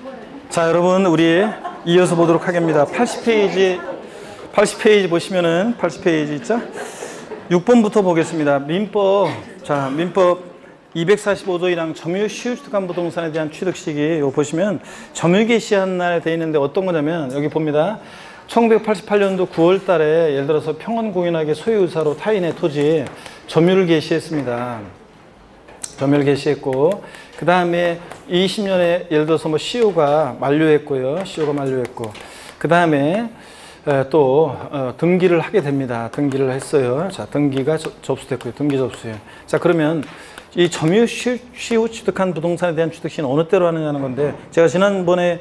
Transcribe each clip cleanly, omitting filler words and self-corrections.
자, 여러분, 우리 이어서 보도록 하겠습니다. 80페이지 보시면은 80페이지 있죠? 6번부터 보겠습니다. 민법. 자, 민법 245조 1항 점유 시효 취득한 부동산에 대한 취득식이 이거 보시면 점유 개시한 날 돼 있는데 어떤 거냐면 여기 봅니다. 1988년도 9월 달에 예를 들어서 평원공인에게 소유의사로 타인의 토지 점유를 개시했습니다. 점유를 개시했고, 그 다음에 20년에 예를 들어서 뭐 시효가 만료했고요. 시효가 만료했고, 그 다음에 또 등기를 하게 됩니다. 등기를 했어요. 자, 등기가 접수됐고요. 등기 접수요. 자, 그러면 이 점유 시효 취득한 부동산에 대한 취득시는 어느 때로 하느냐는 건데, 제가 지난번에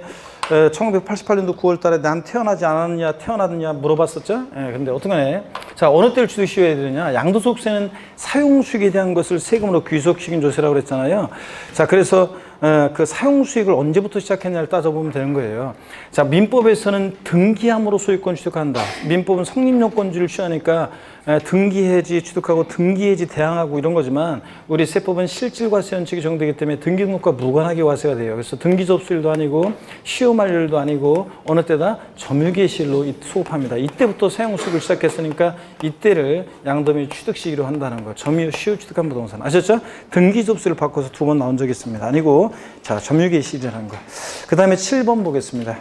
1988년도 9월 달에 난 태어나지 않았느냐 태어났느냐 물어봤었죠. 근데 어떡하네. 자, 어느 때를 취득시효해야 되느냐. 양도소득세는 사용수익에 대한 것을 세금으로 귀속시킨 조세라고 그랬잖아요. 자, 그래서 그 사용수익을 언제부터 시작했냐를 따져보면 되는 거예요. 자, 민법에서는 등기함으로 소유권 취득한다. 민법은 성립요건주의를 취하니까 등기해지 취득하고 등기해지 대항하고 이런 거지만, 우리 세법은 실질과 세원칙이 정되기 때문에 등기 등록과 무관하게 과세가 돼요. 그래서 등기 접수일도 아니고 시효 만료일도 아니고 어느 때다 점유개시일로 소급합니다. 이때부터 사용수익을 시작했으니까 이때를 양도미 취득시기로 한다는 거. 점유 시효 취득한 부동산 아셨죠? 등기 접수를 바꿔서 2번 나온 적이 있습니다. 아니고, 자, 점유개시일이라는 거. 그 다음에 7번 보겠습니다.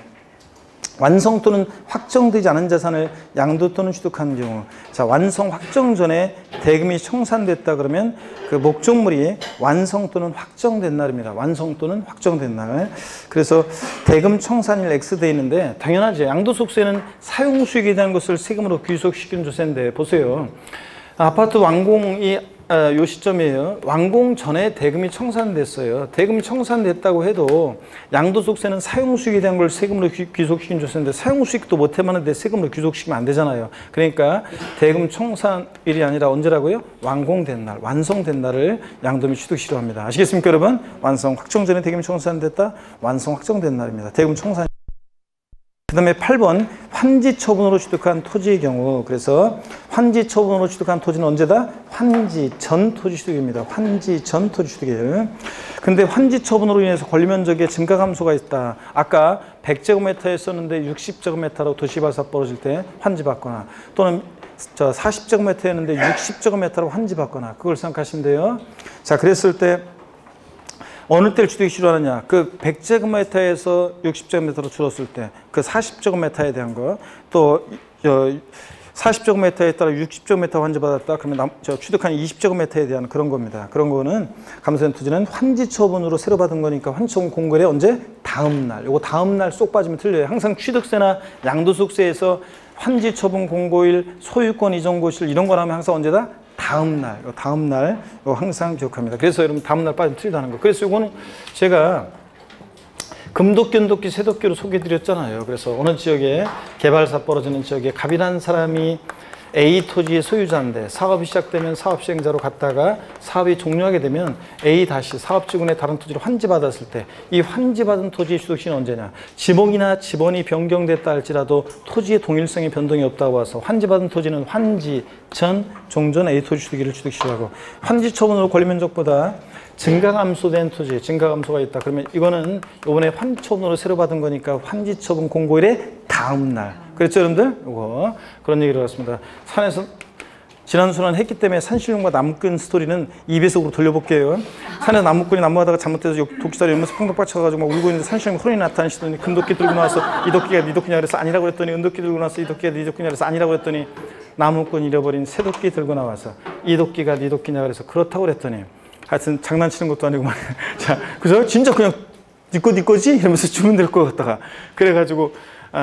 완성 또는 확정되지 않은 자산을 양도 또는 취득한 경우. 자, 완성 확정 전에 대금이 청산됐다 그러면 그 목적물이 완성 또는 확정된 날입니다. 완성 또는 확정된 날. 그래서 대금 청산일 X 돼 있는데 당연하죠. 양도소득세는 사용수익에 대한 것을 세금으로 귀속시키는 조세인데, 보세요. 아파트 완공이 요 시점이에요. 완공 전에 대금이 청산됐어요. 대금이 청산됐다고 해도 양도소득세는 사용수익에 대한 걸 세금으로 귀속시킨 조세인데, 사용수익도 못해봤는데 세금으로 귀속시키면 안 되잖아요. 그러니까 대금 청산일이 아니라 언제라고요? 완공된 날, 완성된 날을 양도미 취득시로 합니다. 아시겠습니까, 여러분? 완성 확정 전에 대금이 청산됐다. 완성 확정된 날입니다. 대금 청산. 그 다음에 8번 환지 처분으로 취득한 토지의 경우. 그래서 환지 처분으로 취득한 토지는 언제다? 환지 전 토지 취득입니다. 환지 전 토지 취득이에요. 근데 환지 처분으로 인해서 권리면적의 증가 감소가 있다. 아까 100제곱미터 했었는데 60제곱미터로 도시발사 벌어질 때 환지받거나, 또는 40제곱미터였는데 60제곱미터로 환지받거나, 그걸 생각하시면 돼요. 자, 그랬을 때 어느 때를 취득시로 하느냐. 그 100제곱미터에서 60제곱미터로 줄었을 때 그 40제곱미터에 대한 거, 또 40제곱미터에 따라 60제곱미터 환지받았다 그러면 취득한 20제곱미터에 대한 그런 겁니다. 그런 거는 감소된 토지는 환지 처분으로 새로 받은 거니까 환지 처분 공고일에 언제? 다음 날. 요거 다음 날 쏙 빠지면 틀려요. 항상 취득세나 양도소득세에서 환지 처분 공고일, 소유권 이전 고시일 이런 거라면 항상 언제다? 다음 날. 다음 날 이거 항상 기억합니다. 그래서 여러분 다음 날 빠지면 틀리다는 거. 그래서 이거는 제가 금도끼, 은도끼, 새도끼로 소개해드렸잖아요. 그래서 어느 지역에 개발사 벌어지는 지역에 갑이라는 사람이 A 토지의 소유자인데 사업이 시작되면 사업 시행자로 갔다가 사업이 종료하게 되면 A 다시 사업지구내 다른 토지를 환지받았을 때 이 환지받은 토지의 취득시는 언제냐. 지목이나 지번이 변경됐다 할지라도 토지의 동일성의 변동이 없다고 봐서 환지받은 토지는 환지 전 종전 A 토지 취득일을 취득시로 하고, 환지 처분으로 권리면적보다 증가 감소된 토지, 증가 감소가 있다. 그러면 이거는 이번에 환지 처분으로 새로 받은 거니까 환지 처분 공고일의 다음 날. 그렇죠, 여러분들? 이거 그런 얘기를 했습니다. 산에서 지난순환 했기 때문에 산신령과 나무꾼 스토리는 2배속으로 돌려볼게요. 산에서 나무꾼이 나무하다가 잘못해서 도끼살이 연면서 펑덕 빠쳐가지고 막 울고 있는데 산신령이 혼이 나타나시더니 금도끼 들고 나와서 이 도끼가 네 도끼냐 그래서 아니라고 그랬더니, 은도끼 들고 나와서 이 도끼가 네 도끼냐 그래서 아니라고 그랬더니, 나무꾼 잃어버린 새 도끼 들고 나와서 이 도끼가 네 도끼냐 그래서 그렇다고 그랬더니, 하여튼 장난치는 것도 아니고 막 자, 그래서 진짜 그냥 네 거지? 이러면서 주문 될 것 같다가 그래가지고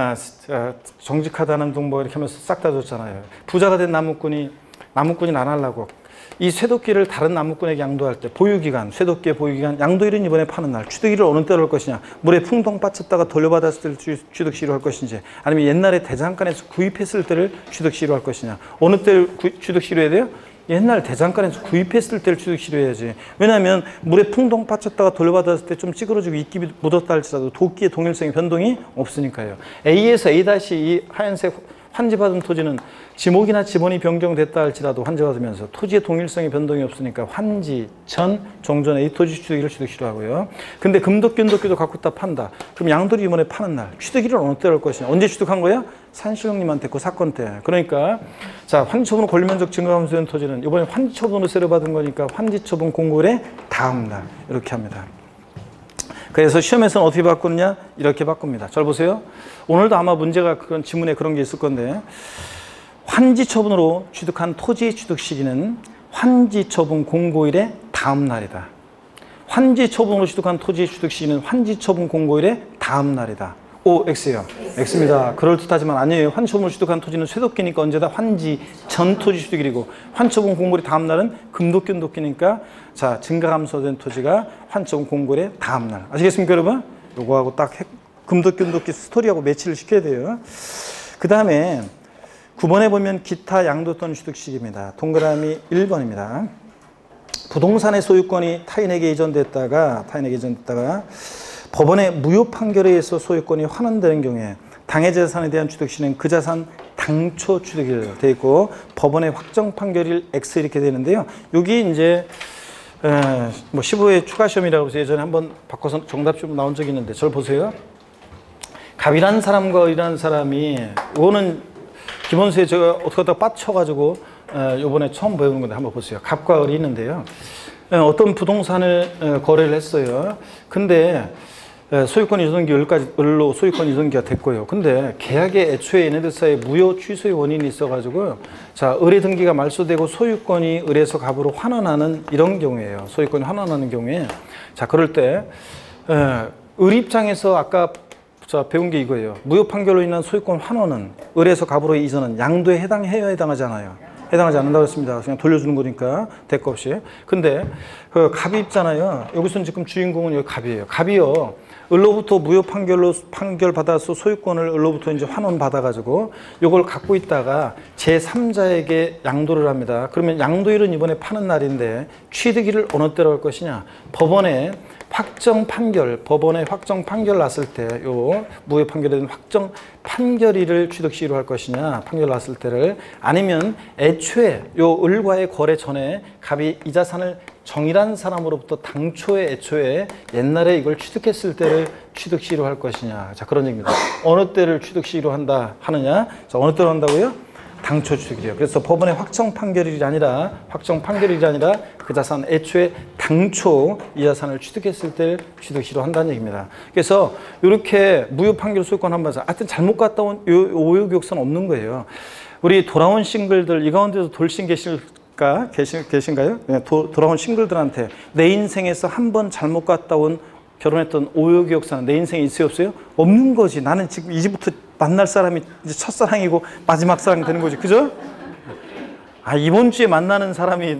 정직하다는 동법 이렇게 하면서 싹 다 줬잖아요. 부자가 된 나무꾼이 안 하려고 이 쇠도끼를 다른 나무꾼에게 양도할 때 보유기간, 쇠도끼의 보유기간, 양도일은 이번에 파는 날, 취득일을 어느 때로 할 것이냐, 물에 풍덩 빠쳤다가 돌려받았을 때 취득시로 할 것인지, 아니면 옛날에 대장간에서 구입했을 때를 취득시로 할 것이냐. 어느 때를 취득시로 해야 돼요? 옛날 대장간에서 구입했을 때를 취득시로 해야지. 왜냐하면 물에 풍덩 빠쳤다가 돌려받았을 때 좀 찌그러지고 입김이 묻었다 할지라도 도끼의 동일성의 변동이 없으니까요. A에서 A-이 하얀색 환지받은 토지는 지목이나 지번이 변경됐다 할지라도 환지받으면서 토지의 동일성의 변동이 없으니까 환지 전 종전에 이 토지 취득일을 취득시로 하고요. 근데 금도균도끼도 갖고 있다 판다. 그럼 양도리 이번에 파는 날 취득일을 어느 때로 할 것이냐. 언제 취득한 거야? 산실형님한테 그 사건 때. 그러니까 자 환지처분으로 권리면적 증가감소된 토지는 이번에 환지처분으로 세례받은 거니까 환지처분 공고일의 다음 날 이렇게 합니다. 그래서 시험에서는 어떻게 바꾸느냐? 이렇게 바꿉니다. 잘 보세요. 오늘도 아마 문제가 그런 지문에 그런 게 있을 건데 환지처분으로 취득한 토지의 취득 시기는 환지처분 공고일의 다음 날이다. 환지처분으로 취득한 토지의 취득 시기는 환지처분 공고일의 다음 날이다. O, X예요. X입니다. 그럴듯하지만 아니에요. 환지처분으로 취득한 토지는 쇠도끼니까 언제다? 환지 전 토지 취득일이고 환처분 공고일의 다음 날은 금도균 도끼니까 자 증가감소된 토지가 환처분 공고일의 다음 날. 아시겠습니까 여러분? 요거하고 딱 금도균 도끼 스토리하고 매치를 시켜야 돼요. 그 다음에 9번에 보면 기타 양도 또는 취득 시기입니다. 동그라미 1번입니다. 부동산의 소유권이 타인에게 이전됐다가 법원의 무효 판결에 의해서 소유권이 환원되는 경우에 당해 재산에 대한 취득 시는 그 자산 당초 취득일 되어 있고 법원의 확정 판결일 X 이렇게 되는데요. 여기 이제 뭐 15회 추가 시험이라고 해서 예전에 한번 바꿔서 정답 좀 나온 적이 있는데 저를 보세요. 갑이라는 사람과 을이라는 사람이 이거는 기본서에 제가 어떻게 하다가 빠쳐가지고 이번에 처음 배우는 건데 한번 보세요. 갑과 을이 있는데요. 어떤 부동산을 거래를 했어요. 근데 소유권 이전기 을로 소유권 이전기가 됐고요. 근데 계약의 애초에 얘네들 사이에 무효 취소의 원인이 있어가지고 자 을의 등기가 말소되고 소유권이 을에서 갑으로 환원하는 이런 경우예요. 소유권이 환원하는 경우에 자 그럴 때 을 입장에서 아까 자 배운 게 이거예요. 무효 판결로 인한 소유권 환원은 을에서 갑으로 이전은 양도에 해당해야 해당하잖아요. 해당하지 않는다고 했습니다. 그냥 돌려주는 거니까 대가 없이. 근데 그 갑이 있잖아요. 여기서는 지금 주인공은 여기 갑이에요. 갑이요. 을로부터 무효 판결 받아서 소유권을 을로부터 이제 환원 받아가지고 이걸 갖고 있다가 제3자에게 양도를 합니다. 그러면 양도일은 이번에 파는 날인데 취득일을 어느 때로 할 것이냐? 법원의 확정 판결 났을 때 요 무효 판결에 대한 확정 판결일을 취득시로 할 것이냐 판결 났을 때를 아니면 애초에 요 을과의 거래 전에 갑이 이 자산을 정의란 사람으로부터 당초에 애초에 옛날에 이걸 취득했을 때를 취득시로 할 것이냐 자 그런 얘기입니다. 어느 때를 취득시로 하느냐 자 어느 때로 한다고요? 당초 취득이래요. 그래서 법원의 확정 판결일이 아니라 그 자산 애초에 당초 이 자산을 취득했을 때 취득시로 한다는 얘기입니다. 그래서 이렇게 무효 판결 소유권 한번서 하여튼 잘못 갔다 온 오유교육서는 없는 거예요. 우리 돌아온 싱글들 이 가운데서 돌싱 계신가요? 네, 돌아온 싱글들한테 내 인생에서 한 번 잘못 갔다 온 결혼했던 오유교육사는 내 인생에 있어요 없어요? 없는 거지. 나는 지금 이제부터 만날 사람이 이제 첫사랑이고 마지막 사랑 되는 거지. 그죠? 아, 이번 주에 만나는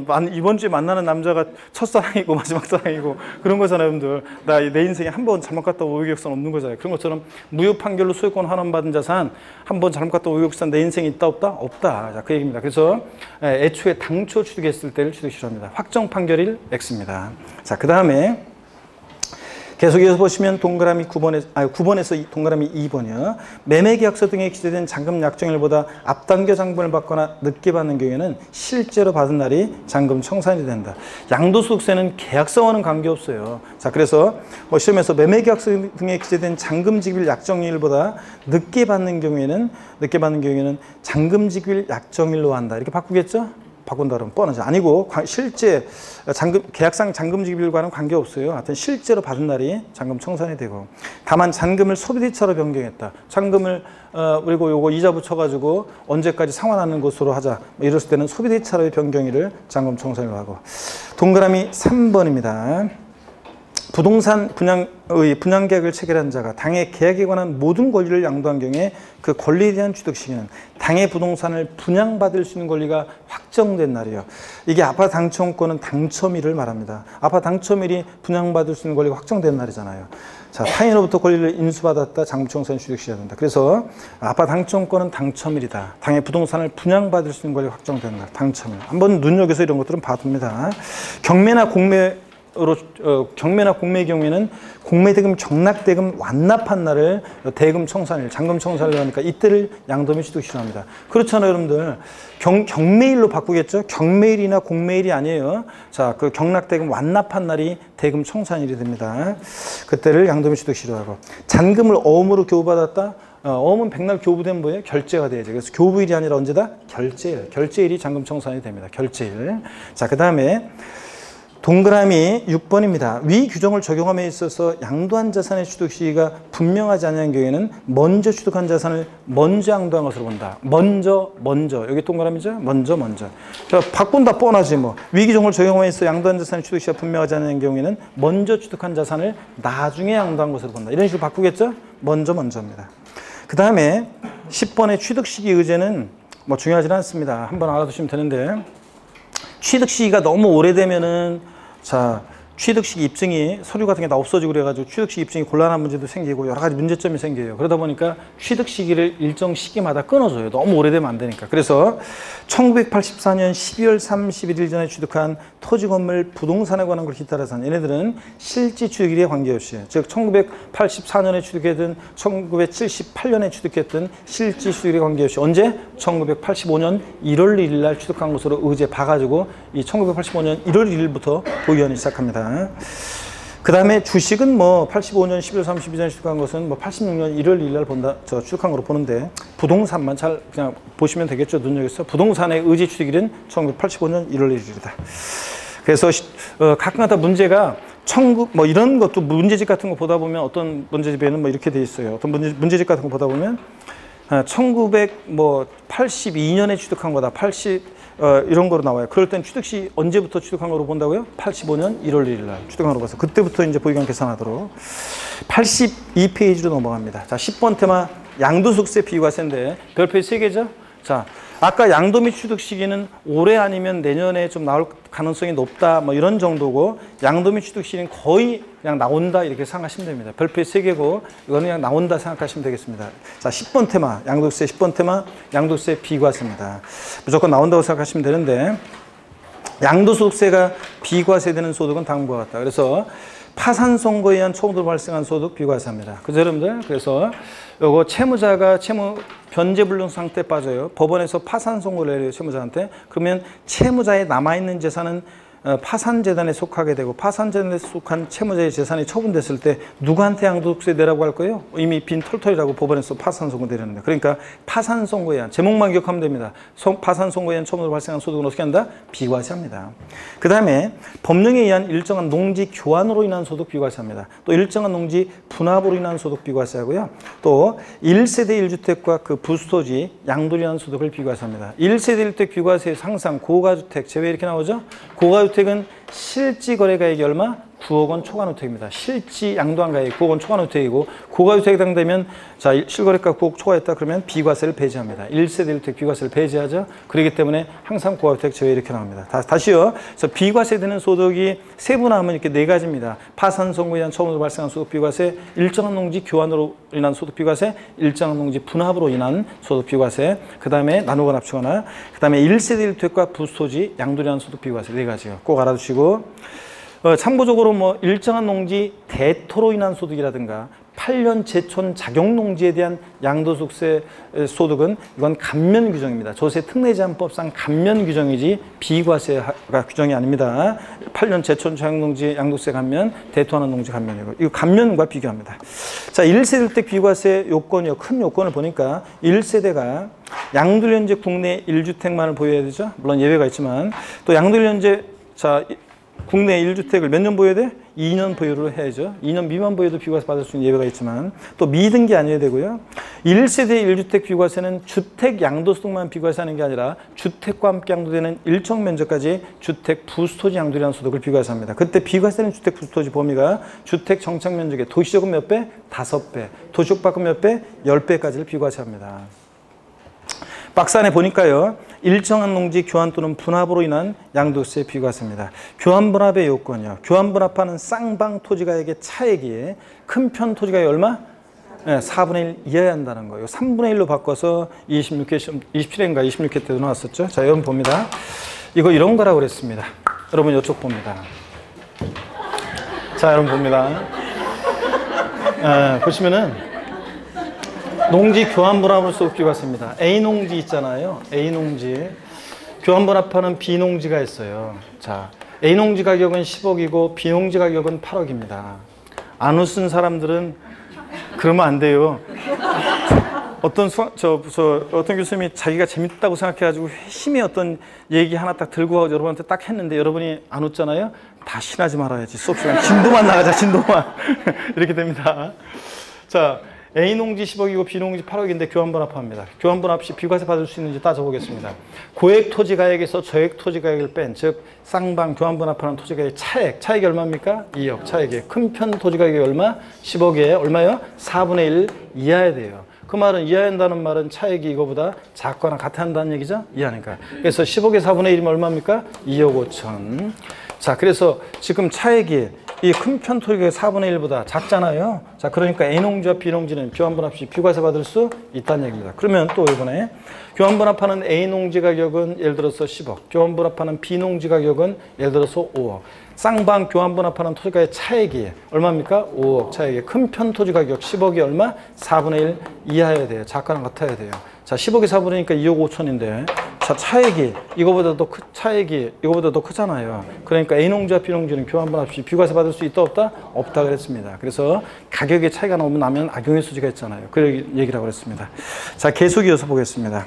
남자가 첫사랑이고 마지막 사랑이고 그런 거잖아요, 여러분들. 나 내 인생에 한 번 잘못 갔다 온 오유교육사는 없는 거잖아요. 그런 것처럼 무효 판결로 소유권 환원받은 자산 한 번 잘못 갔다 온 오유교육사는 내 인생에 있다 없다? 없다. 자, 그 얘기입니다. 그래서 애초에 당초 취득했을 때를 취득시로 합니다. 확정 판결일 X입니다. 자, 그 다음에 계속 이어서 보시면 동그라미 9번에서 동그라미 2번이요. 매매계약서 등에 기재된 잔금 약정일보다 앞당겨 잔금을 받거나 늦게 받는 경우에는 실제로 받은 날이 잔금 청산이 된다. 양도소득세는 계약서와는 관계없어요. 자, 그래서 시험에서 매매계약서 등에 기재된 잔금지급일 약정일보다 늦게 받는 경우에는 잔금지급일 약정일로 한다. 이렇게 바꾸겠죠? 바꾼다 그러면 뻔하죠. 아니고 실제 계약상 잔금지급일과는 관계없어요. 하여튼 실제로 받은 날이 잔금 청산이 되고 다만 잔금을 소비대차로 변경했다. 잔금을 그리고 요거 이자 붙여가지고 언제까지 상환하는 것으로 하자. 이랬을 때는 소비대차로의 변경일을 잔금 청산으로 하고 동그라미 3번입니다. 부동산 분양계약을 체결한 자가 당해 계약에 관한 모든 권리를 양도한 경우에 그 권리에 대한 취득 시기는 당해 부동산을 분양받을 수 있는 권리가 확정된 날이에요. 이게 아파트 당첨권은 당첨일을 말합니다. 아파트 당첨일이 분양받을 수 있는 권리가 확정된 날이잖아요. 자, 타인으로부터 권리를 인수받았다. 잔금청산 취득시해야 된다. 그래서 아파트 당첨권은 당첨일이다. 당해 부동산을 분양받을 수 있는 권리가 확정된 날. 당첨일. 한번 눈여겨서 이런 것들은 봐둡니다. 경매나 공매 경매나 공매의 경우에는 공매대금, 경락대금 완납한 날을 대금 청산일, 잔금 청산일 하니까 이때를 양도미 취득시로 합니다. 그렇잖아요, 여러분들. 경매일로 바꾸겠죠? 경매일이나 공매일이 아니에요. 자, 그 경락대금 완납한 날이 대금 청산일이 됩니다. 그때를 양도미 취득시로 하고. 잔금을 어음으로 교부받았다? 어음은 백날 교부된 뭐예요? 결제가 돼야죠. 그래서 교부일이 아니라 언제다? 결제일. 결제일이 잔금 청산이 됩니다. 결제일. 자, 그 다음에 동그라미 6번입니다. 위 규정을 적용함에 있어서 양도한 자산의 취득 시기가 분명하지 않은 경우에는 먼저 취득한 자산을 먼저 양도한 것으로 본다. 먼저. 여기 동그라미죠? 먼저. 자, 바꾼다 뻔하지 뭐. 위 규정을 적용함에 있어 양도한 자산의 취득 시기가 분명하지 않은 경우에는 먼저 취득한 자산을 나중에 양도한 것으로 본다. 이런 식으로 바꾸겠죠? 먼저입니다. 그 다음에 10번의 취득 시기 의제는 뭐 중요하지는 않습니다. 한번 알아두시면 되는데, 취득 시기가 너무 오래되면은 자, 취득 시기 입증이 서류 같은 게 다 없어지고 그래가지고 취득 시기 입증이 곤란한 문제도 생기고 여러 가지 문제점이 생겨요. 그러다 보니까 취득 시기를 일정 시기마다 끊어줘요. 너무 오래되면 안 되니까. 그래서 1984년 12월 31일 전에 취득한 토지 건물 부동산에 관한 걸 기타라서 얘네들은 실지 취득일에 관계없이, 즉 1984년에 취득했든 1978년에 취득했든 실지 취득일에 관계없이 언제? 1985년 1월 1일 날 취득한 것으로 의제 봐가지고 이 1985년 1월 1일부터 보유하기 시작합니다. 그 다음에 주식은 뭐 85년 11월 32일에 취득한 것은 뭐 86년 1월 1일 날 본다, 취득한 거로 보는데, 부동산만 잘 그냥 보시면 되겠죠. 눈여겨서. 부동산의 의제 취득일은 1985년 1월 1일이다. 그래서 가끔가다 문제가 뭐 이런 것도 문제집 같은 거 보다 보면 어떤 문제집에는 뭐 이렇게 돼 있어요. 어떤 문제집 같은 거 보다 보면 1982년에 취득한 거다. 이런 거로 나와요. 그럴 땐 취득시 언제부터 취득한 거로 본다고요? 85년 1월 1일 날 취득한 거로 봐서 그때부터 이제 보유관 계산하도록. 82페이지로 넘어갑니다. 자, 10번 테마 양도소득세 비과세인데 별표의 3개죠? 자, 아까 양도 및 취득 시기는 올해 아니면 내년에 좀 나올 가능성이 높다, 뭐 이런 정도고, 양도 및 취득 시기는 거의 그냥 나온다 이렇게 생각하시면 됩니다. 별표의 3개고 이거는 그냥 나온다 생각하시면 되겠습니다. 자, 10번 테마 양도세, 10번 테마 양도세 비과세입니다. 무조건 나온다고 생각하시면 되는데, 양도소득세가 비과세되는 소득은 다음과 같다. 그래서 파산 선고에 의한 처음으로 발생한 소득 비과세합니다. 그죠, 여러분들? 그래서 요거 채무자가 채무 변제불능 상태에 빠져요. 법원에서 파산 선고를 내려요, 채무자한테. 그러면 채무자의 남아있는 재산은 파산재단에 속하게 되고, 파산재단에 속한 채무자의 재산이 처분됐을 때 누구한테 양도소득세 내라고 할 거예요? 이미 빈 털털이라고 법원에서 파산 선고 내렸는데. 그러니까 파산 선고에 의한, 제목만 기억하면 됩니다. 파산 선고에 의한 처음으로 발생한 소득은 어떻게 한다? 비과세합니다. 그 다음에 법령에 의한 일정한 농지 교환으로 인한 소득 비과세합니다. 또 일정한 농지 분합으로 인한 소득 비과세하고요. 또 1세대 1주택과 그 부수토지 양도로 인한 소득을 비과세합니다. 1세대 1주택 비과세에서 항상 고가주택 제외 이렇게 나오죠? 고가주택은 실지 거래가액이 얼마? 9억 원 초과노택입니다. 실지 양도한 가액 9억 원 초과노택이고, 고가주택에 해당되면 자, 실거래가 9억 초과했다 그러면 비과세를 배제합니다. 1세대 1주택 비과세를 배제하죠. 그렇기 때문에 항상 고가주택 제외 이렇게 나옵니다. 다시요. 그래서 비과세되는 소득이 세분화하면 이렇게 4가지입니다. 파산 선고에 의한 처음으로 발생한 소득 비과세, 일정한 농지 교환으로 인한 소득 비과세, 일정한 농지 분합으로 인한 소득 비과세, 그 다음에 나누거나 합치거나, 그 다음에 1세대 1주택과 부수토지 양도로 인한 소득 비과세 4가지요. 꼭 알아두시고, 참고적으로 뭐 일정한 농지 대토로 인한 소득이라든가 8년 제촌 자격 농지에 대한 양도소득세 소득은 이건 감면 규정입니다. 조세 특례제한법상 감면 규정이지 비과세가 규정이 아닙니다. 8년 제촌 자격 농지 양도세 감면, 대토하는 농지 감면이고, 이거 감면과 비교합니다. 자, 1세대 주택 비과세 요건이요. 큰 요건을 보니까 1세대가 양도일 현재 국내 1주택만을 보유해야 되죠. 물론 예외가 있지만, 또 양도일 현재 자 국내 1주택을 몇 년 보여야 돼? 2년 보유를 해야죠. 2년 미만 보유도 비과세 받을 수 있는 예외가 있지만, 또 미등기 아니어야 되고요. 1세대 1주택 비과세는 주택 양도소득만 비과세하는 게 아니라 주택과 함께 양도되는 일정 면적까지 주택 부수토지 양도라는 소득을 비과세합니다. 그때 비과세는 주택 부수토지 범위가 주택 정착 면적의 도시적은 몇 배? 5배. 도시적 밖은 몇 배? 10배까지를 비과세합니다. 박스 안에 보니까요, 일정한 농지 교환 또는 분합으로 인한 양도세 비과세입니다. 교환 분합의 요건이요. 교환 분합하는 쌍방 토지가액의 차액이 큰 편 토지가액 얼마? 네, 4분의 1 이하야 한다는 거예요. 3분의 1로 바꿔서 27회인가 26회 때도 나왔었죠. 자, 여러분 봅니다. 이거 이런 거라고 그랬습니다. 여러분 이쪽 봅니다. 자, 여러분 봅니다. 보시면은 농지 교환분합으로서 비과세입니다. A 농지 있잖아요. A 농지 교환분합하는 B 농지가 있어요. 자, A 농지 가격은 10억이고 B 농지 가격은 8억입니다. 안 웃은 사람들은 그러면 안 돼요. 어떤 어떤 교수님이 자기가 재밌다고 생각해가지고 회심의 어떤 얘기 하나 딱 들고 와서 여러분한테 딱 했는데 여러분이 안 웃잖아요. 다신하지 말아야지. 수업 시간 진도만 나가자. 진도만. 이렇게 됩니다. 자, A 농지 10억이고 B 농지 8억인데 교환분합합니다. 교환분합 시 비과세 받을 수 있는지 따져보겠습니다. 고액 토지 가액에서 저액 토지 가액을 뺀, 즉 쌍방 교환분합하는 토지 가액 차액. 차액이 얼마입니까? 2억. 차액이 큰 편 토지 가격이 얼마? 10억에 얼마요? 4분의 1 이하야 돼요. 그 말은 이하한다는 말은 차액이 이거보다 작거나 같아 한다는 얘기죠? 이하니까. 그래서 10억의 4분의 1이면 얼마입니까? 2억 5천. 자, 그래서 지금 차액이 이 큰 편 토지가 4분의 1보다 작잖아요. 자, 그러니까 A농지와 B농지는 교환분합 시 비과세 받을 수 있다는 얘기입니다. 그러면 또 이번에 교환분합하는 A농지 가격은 예를 들어서 10억, 교환분합하는 B농지 가격은 예를 들어서 5억. 쌍방 교환분합하는 토지가의 차액이 얼마입니까? 5억 차액이 큰 편 토지 가격 10억이 얼마? 4분의 1 이하여야 돼요. 작가랑 같아야 돼요. 자, 10억이 4분이니까 2억 5천인데 자, 차액이 이거보다 더 크잖아요. 그러니까 A농지와 B농지는 교환분합 시 비과세 받을 수 있다 없다? 없다 그랬습니다. 그래서 가격의 차이가 나면 악용의 소지가 있잖아요. 그 얘기라고 그랬습니다. 자, 계속 이어서 보겠습니다.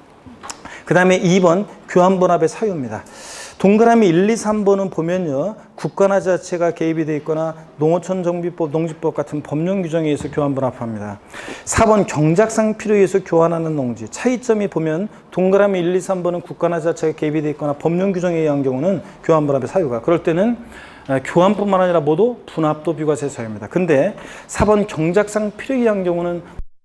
그 다음에 2번 교환분합의 사유입니다. 동그라미 1, 2, 3번은 보면요. 국가나 지자체가 개입이 되어 있거나 농어촌 정비법, 농지법 같은 법령 규정에 의해서 교환분합합니다. 4번 경작상 필요에 의해서 교환하는 농지. 차이점이 보면 동그라미 1, 2, 3번은 국가나 지자체가 개입이 되어 있거나 법령 규정에 의한 경우는 교환분합의 사유가. 그럴 때는 교환뿐만 아니라 모두 분합도 비과세 사유입니다. 근데 4번 경작상 필요에 의한 경우는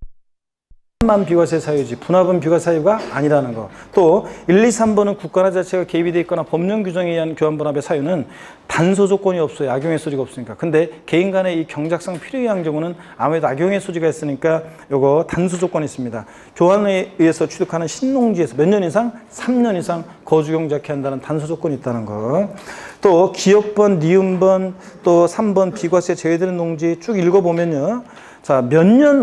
만 비과세 사유지 분합은 비과세 사유가 아니라는 거. 또 1, 2, 3번은 국가나 지자체가 개입이 되어 있거나 법령 규정에 의한 교환분합의 사유는 단서 조건이 없어요. 악용의 소지가 없으니까. 근데 개인 간의 이 경작상 필요에 의한 경우는 아무래도 악용의 소지가 있으니까 요거 단서 조건이 있습니다. 교환에 의해서 취득하는 신농지에서 몇 년 이상? 3년 이상 거주 경작해야 한다는 단서 조건이 있다는 거. 또 기업번, 니은번, 또 3번 비과세 제외되는 농지 쭉 읽어보면요. 자, 몇 년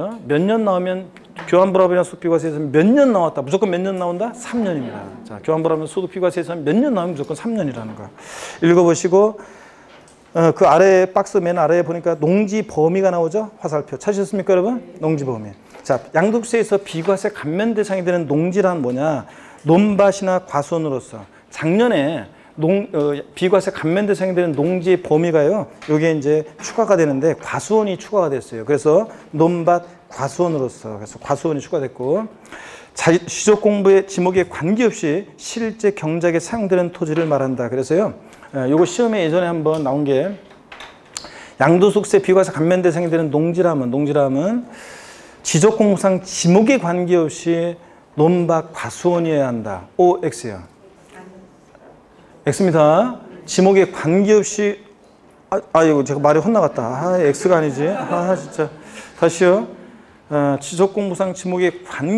나오면 교환분합이나 소득비과세에서 몇 년 나왔다. 무조건 몇 년 나온다? 3년입니다. 자, 교환분합이나 소득비과세에서 몇 년 나오면 무조건 3년이라는 거. 읽어보시고 그 아래 박스 맨 아래에 보니까 농지 범위가 나오죠? 화살표. 찾으셨습니까, 여러분? 농지 범위. 자, 양도세에서 비과세 감면 대상이 되는 농지란 뭐냐? 논밭이나 과수원으로서 작년에 비과세 감면 대상이 되는 농지의 범위가요. 여기에 이제 추가가 되는데 과수원이 추가가 됐어요. 그래서 논밭 과수원으로서 그래서 과수원이 추가됐고 지적 공부의 지목에 관계없이 실제 경작에 사용되는 토지를 말한다. 그래서요. 요거 시험에 예전에 한번 나온 게 양도소득세 비과세 감면 대상이 되는 농지라면 지적 공부상 지목에 관계없이 논밭 과수원이어야 한다. OX요. X입니다. 지목에 관계없이 이거 제가 말이 혼나갔다. X가 아니지. 진짜. 다시요. 지적공부상 지목에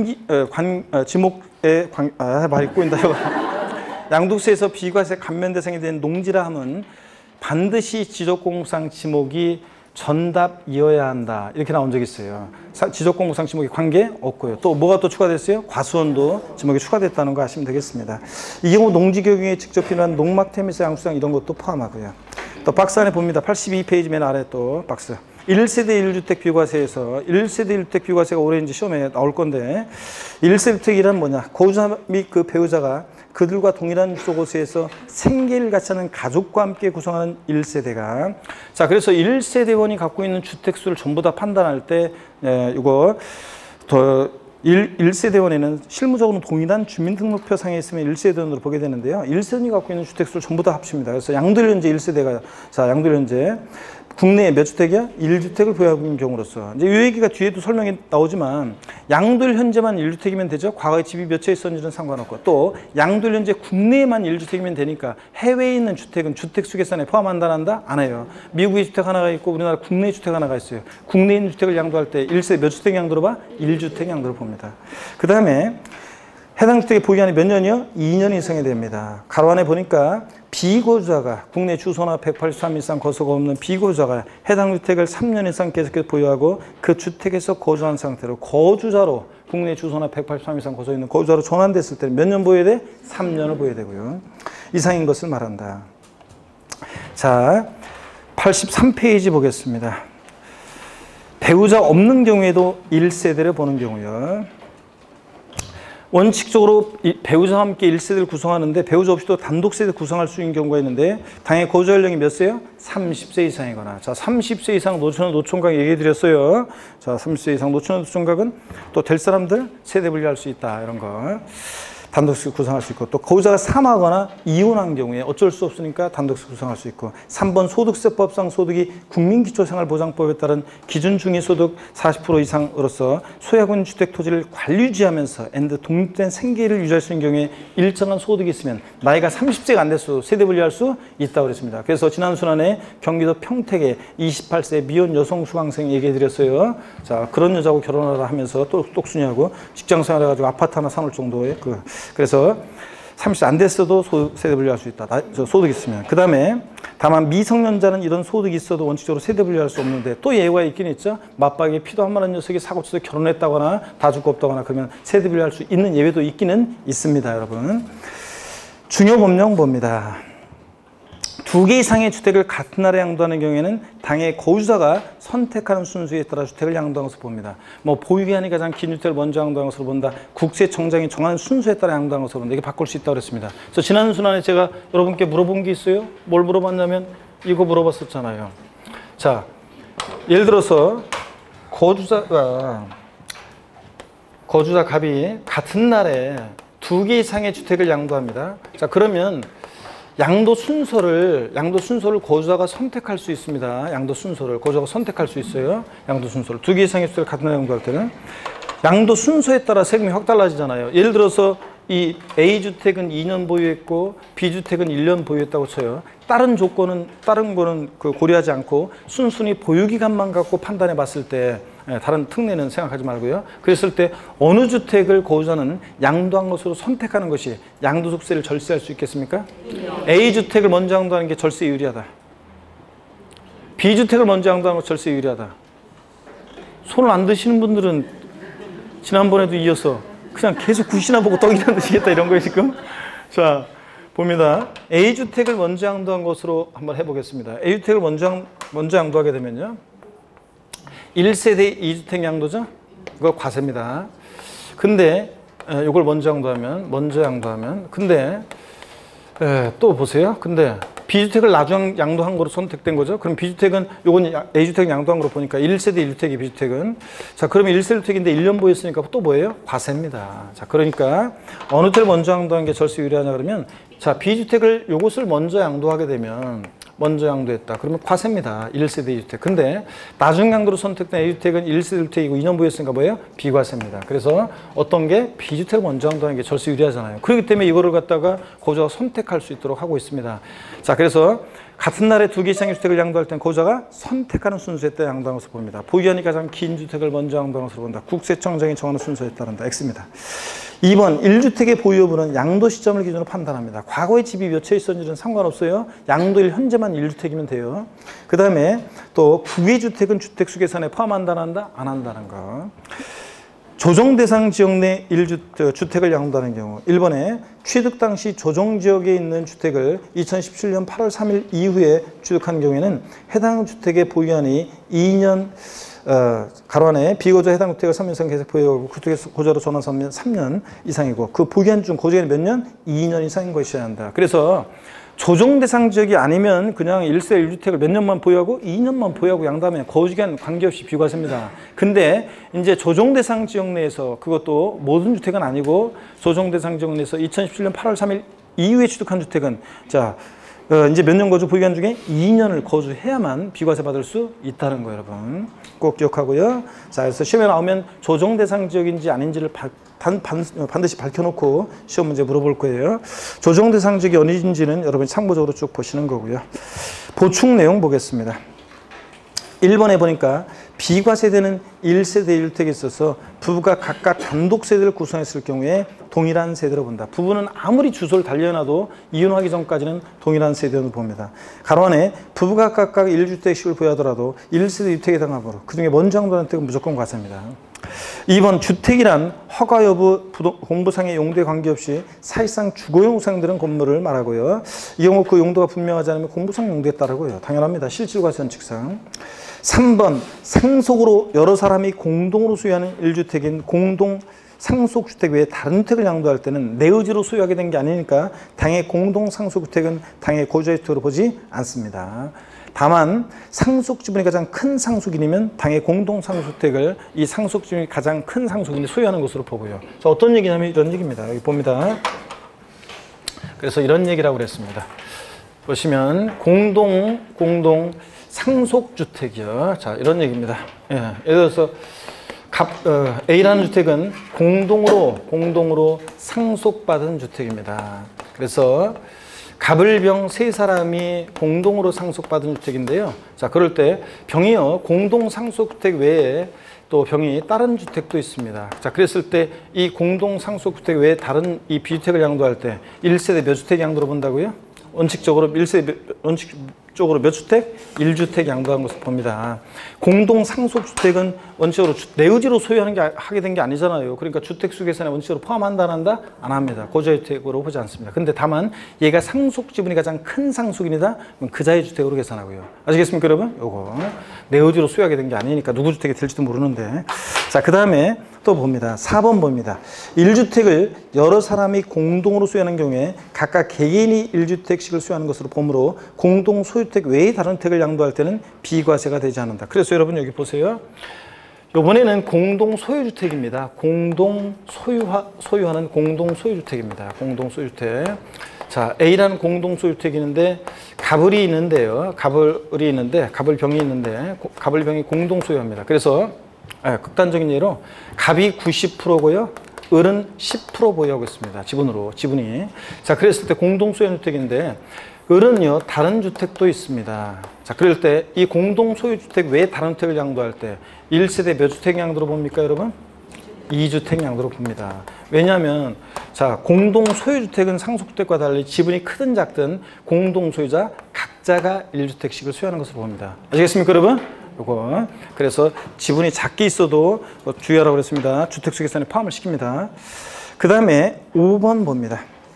말이 꼬인다. 양도세에서 비과세 감면 대상이 된 농지라 하면 반드시 지적공부상 지목이 전답이어야 한다. 이렇게 나온 적이 있어요. 지적공부상 지목에 관계 없고요. 또 뭐가 또 추가됐어요? 과수원도 지목이 추가됐다는 거 아시면 되겠습니다. 이 경우 농지교육에 직접 필요한 농막, 태미세, 양수장 이런 것도 포함하고요. 또 박스 안에 봅니다. 82페이지 맨 아래 또 박스. 1세대 1주택 비과세에서 1세대 1주택 비과세가 올해 이제 시험에 나올 건데 1세대 1주택이란 뭐냐? 거주자 및 그 배우자가 그들과 동일한 속옷에서 생계를 같이 하는 가족과 함께 구성하는 1세대가 자 그래서 1세대원이 갖고 있는 주택수를 전부 다 판단할 때 이거 더 1세대원에는 실무적으로 동일한 주민등록표상에 있으면 1세대원으로 보게 되는데요. 1세대원이 갖고 있는 주택수를 전부 다 합칩니다. 그래서 양도일현재 1세대가 자 양도일현재 국내에 몇 주택이야? 1주택을 보유하고 있는 경우로서 이제 이 얘기가 뒤에도 설명이 나오지만 양도일 현재만 1주택이면 되죠. 과거에 집이 몇 채 있었는지는 상관없고 또 양도일 현재 국내에만 1주택이면 되니까 해외에 있는 주택은 주택수 계산에 포함한다 안 해요. 미국에 주택 하나가 있고 우리나라 국내 주택 하나가 있어요. 국내에 있는 주택을 양도할 때 1세 몇 주택 양도로 봐? 1주택 양도로 봅니다. 그 다음에 해당 주택의 보유기간이 몇 년이요? 2년 이상이 됩니다. 가로 안에 보니까 비거주자가 국내 주소나 183 이상 거소가 없는 비거주자가 해당 주택을 3년 이상 계속해서 보유하고 그 주택에서 거주한 상태로 거주자로 국내 주소나 183 이상 거소 있는 거주자로 전환됐을 때 몇 년 보유해야 돼? 3년을 보유해야 되고요. 이상인 것을 말한다. 자, 83페이지 보겠습니다. 배우자 없는 경우에도 1세대를 보는 경우요. 원칙적으로 배우자와 함께 1세대를 구성하는데 배우자 없이도 단독 세대 구성할 수 있는 경우가 있는데 당연히 거주 연령이 몇 세요? 30세 이상이거나. 자, 30세 이상 노처녀 노총각 얘기해 드렸어요. 자, 30세 이상 노처녀 노총각은 또 될 사람들 세대 분리할 수 있다. 이런 거. 단독식 구성할 수 있고 또 거주자가 사망하거나 이혼한 경우에 어쩔 수 없으니까 단독식 구성할 수 있고 3번 소득세법상 소득이 국민기초생활보장법에 따른 기준 중위소득 40% 이상으로서 소유하고 주택 토지를 관리유지하면서 독립된 생계를 유지할 수 있는 경우에 일정한 소득이 있으면 나이가 30세가 안 됐어도 세대 분리할 수 있다고 그랬습니다. 그래서 지난 순환에 경기도 평택에 28세 미혼 여성 수강생 얘기해 드렸어요. 자, 그런 여자하고 결혼하라 하면서 똑순이하고 직장생활 해가지고 아파트 하나 사놓을 정도의 그래서 30세 안 됐어도 세대 분리할 수 있다. 소득이 있으면. 그 다음에 다만 미성년자는 이런 소득이 있어도 원칙적으로 세대 분리할 수 없는데 또 예외가 있긴 있죠. 맞박에 피도 한 마른 녀석이 사고 쳐서 결혼했다거나 다 죽고 없다거나 그러면 세대 분리할 수 있는 예외도 있기는 있습니다. 여러분. 중요 법령 봅니다. 2개 이상의 주택을 같은 날에 양도하는 경우에는 당해 거주자가 선택하는 순수에 따라 주택을 양도하는 것을 봅니다. 뭐 보유기한이 가장 긴 주택을 먼저 양도하는 것으로 본다. 국세청장이 정하는 순수에 따라 양도하는 것으로 본다. 이게 바꿀 수 있다고 그랬습니다. 그래서 지난 순환에 제가 여러분께 물어본 게 있어요. 뭘 물어봤냐면 이거 물어봤었잖아요. 자, 예를 들어서 거주자 갑이 같은 날에 2개 이상의 주택을 양도합니다. 자, 그러면 양도 순서를 거주자가 선택할 수 있습니다. 양도 순서를 거주자가 선택할 수 있어요. 양도 순서를 2개 이상의 주택을 같은 날 양도할 때는 양도 순서에 따라 세금이 확 달라지잖아요. 예를 들어서 이 A주택은 2년 보유했고 B주택은 1년 보유했다고 쳐요. 다른 거는 고려하지 않고 순순히 보유기간만 갖고 판단해 봤을 때 다른 특례는 생각하지 말고요. 그랬을 때 어느 주택을 거주자는 양도한 것으로 선택하는 것이 양도소득세를 절세할 수 있겠습니까? A주택을 먼저 양도하는 게 절세 유리하다. B주택을 먼저 양도하는 것 절세 유리하다. 손을 안 드시는 분들은 지난번에도 이어서 그냥 계속 굿이나 보고 떡이나 드시겠다 이런 거예요 지금. 자, 봅니다. A주택을 먼저 양도한 것으로 한번 해보겠습니다. A주택을 먼저 양도하게 되면요. 1세대 2주택 양도죠? 이거 과세입니다. 근데 이걸 먼저 양도하면 근데 또 보세요. 근데 B주택을 나중 양도한 거로 선택된 거죠. 그럼 B주택은 요건 A주택 양도한 거로 보니까 1세대 1주택이 B주택은 자, 그러면 1세대 주택인데 1년 보였으니까 또 뭐예요? 과세입니다. 자, 그러니까 어느 주택을 먼저 양도한 게 절세 유리하냐 그러면 자, B주택을 요것을 먼저 양도하게 되면 먼저 양도했다. 그러면 과세입니다. 1세대 2주택. 근데 나중 양도로 선택된 A주택은 1세대 주택이고 2년 보유했으니까 뭐예요? 비과세입니다. 그래서 어떤 게 B주택을 먼저 양도하는 게 절세 유리하잖아요. 그렇기 때문에 이거를 갖다가 거주자가 선택할 수 있도록 하고 있습니다. 자, 그래서 같은 날에 2개 이상의 주택을 양도할 때는 거주자가 선택하는 순서에 따라 양도하는 것을 봅니다. 보유기한이 가장 긴 주택을 먼저 양도하는 것을 본다. 국세청장이 정하는 순서에 따른다. X입니다. 2번 1주택의 보유 여부는 양도 시점을 기준으로 판단합니다. 과거에 집이 몇 채 있었는지는 상관없어요. 양도일 현재만 1주택이면 돼요. 그 다음에 또 부계주택은 주택수 계산에 포함한다 안 한다? 안 한다는 거. 조정대상 지역 내 주택을 양도하는 경우 1번에 취득 당시 조정지역에 있는 주택을 2017년 8월 3일 이후에 취득한 경우에는 해당 주택의 보유한이 2년 가로 안에 비거주자 해당 주택을 3년 이상 계속 보유하고 그 주택에서 거주자로 전환하면 3년 이상이고 그 보유한 중 거주기간이 몇 년? 2년 이상인 것이어야 한다. 그래서 조정 대상 지역이 아니면 그냥 1세 1주택을 몇 년만 보유하고 2년만 보유하고 양도하면 거주기간 관계없이 비과세입니다. 근데 이제 조정 대상 지역 내에서 그것도 모든 주택은 아니고 조정 대상 지역 내에서 2017년 8월 3일 이후에 취득한 주택은 자 이제 몇 년 거주 보유기간 중에 2년을 거주해야만 비과세 받을 수 있다는 거예요, 여러분. 꼭 기억하고요. 자, 그래서 시험에 나오면 조정 대상 지역인지 아닌지를 반드시 밝혀놓고 시험 문제 물어볼 거예요. 조정 대상 지역이 어디인지는 여러분이 참고적으로 쭉 보시는 거고요. 보충 내용 보겠습니다. 1번에 보니까 비과세되는 1세대 1주택에 있어서 부부가 각각 단독 세대를 구성했을 경우에 동일한 세대로 본다. 부부는 아무리 주소를 달려놔도 이혼하기 전까지는 동일한 세대로 봅니다. 가로 안에 부부가 각각 1주택씩을 부여하더라도 1세대 주택에 해당하므로 그중에 먼저 양도하는 혜택은 무조건 과세입니다. 2번 주택이란 허가 여부 공부상의 용도에 관계없이 사실상 주거용 사용되는 건물을 말하고요. 이 경우 그 용도가 분명하지 않으면 공부상 용도에 따르고요. 당연합니다. 실질과세 원칙상. 3번 상속으로 여러 사람이 공동으로 소유하는 1주택인 공동 상속주택 외에 다른 주택을 양도할 때는 내 의지로 소유하게 된 게 아니니까 당해 공동 상속주택은 당해 고유자의 주택으로 보지 않습니다. 다만 상속지분이 가장 큰 상속인이면 당의 공동상속주택을 이 상속지분이 가장 큰 상속인이 소유하는 것으로 보고요. 자, 어떤 얘기냐면 이런 얘기입니다. 여기 봅니다. 그래서 이런 얘기라고 그랬습니다. 보시면 공동 상속주택이요. 자, 이런 얘기입니다. 예, 예를 들어서 A라는 주택은 공동으로 상속받은 주택입니다. 그래서 갑을병 세 사람이 공동으로 상속받은 주택인데요. 자, 그럴 때 병이요, 공동 상속주택 외에 또 병이 다른 주택도 있습니다. 자, 그랬을 때 이 공동 상속주택 외에 다른 이 비주택을 양도할 때 1세대 몇 주택 양도로 본다고요? 원칙적으로 원칙적으로 몇 주택? 1주택 양도한 것을 봅니다. 공동 상속주택은 원칙적으로 내 의지로 하게 된 게 아니잖아요. 그러니까 주택수계산에 원칙적으로 포함한다, 안 한다? 안 합니다. 고자주택으로 보지 않습니다. 근데 다만 얘가 상속지분이 가장 큰 상속인이다? 그럼 그자의 주택으로 계산하고요. 아시겠습니까, 여러분? 요거 내 의지로 소유하게 된 게 아니니까 누구 주택이 될지도 모르는데. 자, 그 다음에 또 봅니다. 4번 봅니다. 1주택을 여러 사람이 공동으로 소유하는 경우에 각각 개인이 1주택씩을 소유하는 것으로 보므로 공동 소유주택 외의 다른 주택을 양도할 때는 비과세가 되지 않는다. 그래서 여러분 여기 보세요. 이번에는 공동 소유주택입니다. 공동 소유하는 공동 소유주택입니다. 공동 소유주택. 자, A라는 공동 소유주택이 있는데 갑을이 있는데요. 갑을병이 있는데 갑을병이 공동 소유합니다. 그래서 극단적인 예로 갑이 90%고요. 을은 10% 보유하고 있습니다. 지분이. 자, 그랬을 때 공동 소유주택인데 을은요, 다른 주택도 있습니다. 자, 그럴 때 이 공동 소유주택 외에 다른 주택을 양도할 때 1세대 몇 주택 양도로 봅니까, 여러분? 2주택 양도로 봅니다. 왜냐하면 자, 공동 소유주택은 상속주택과 달리 지분이 크든 작든 공동 소유자 각자가 1주택씩을 소유하는 것을 봅니다. 아시겠습니까, 여러분? 요거. 그래서 지분이 작게 있어도 주의하라고 그랬습니다. 주택수계산에 포함을 시킵니다. 그 다음에 5번 봅니다.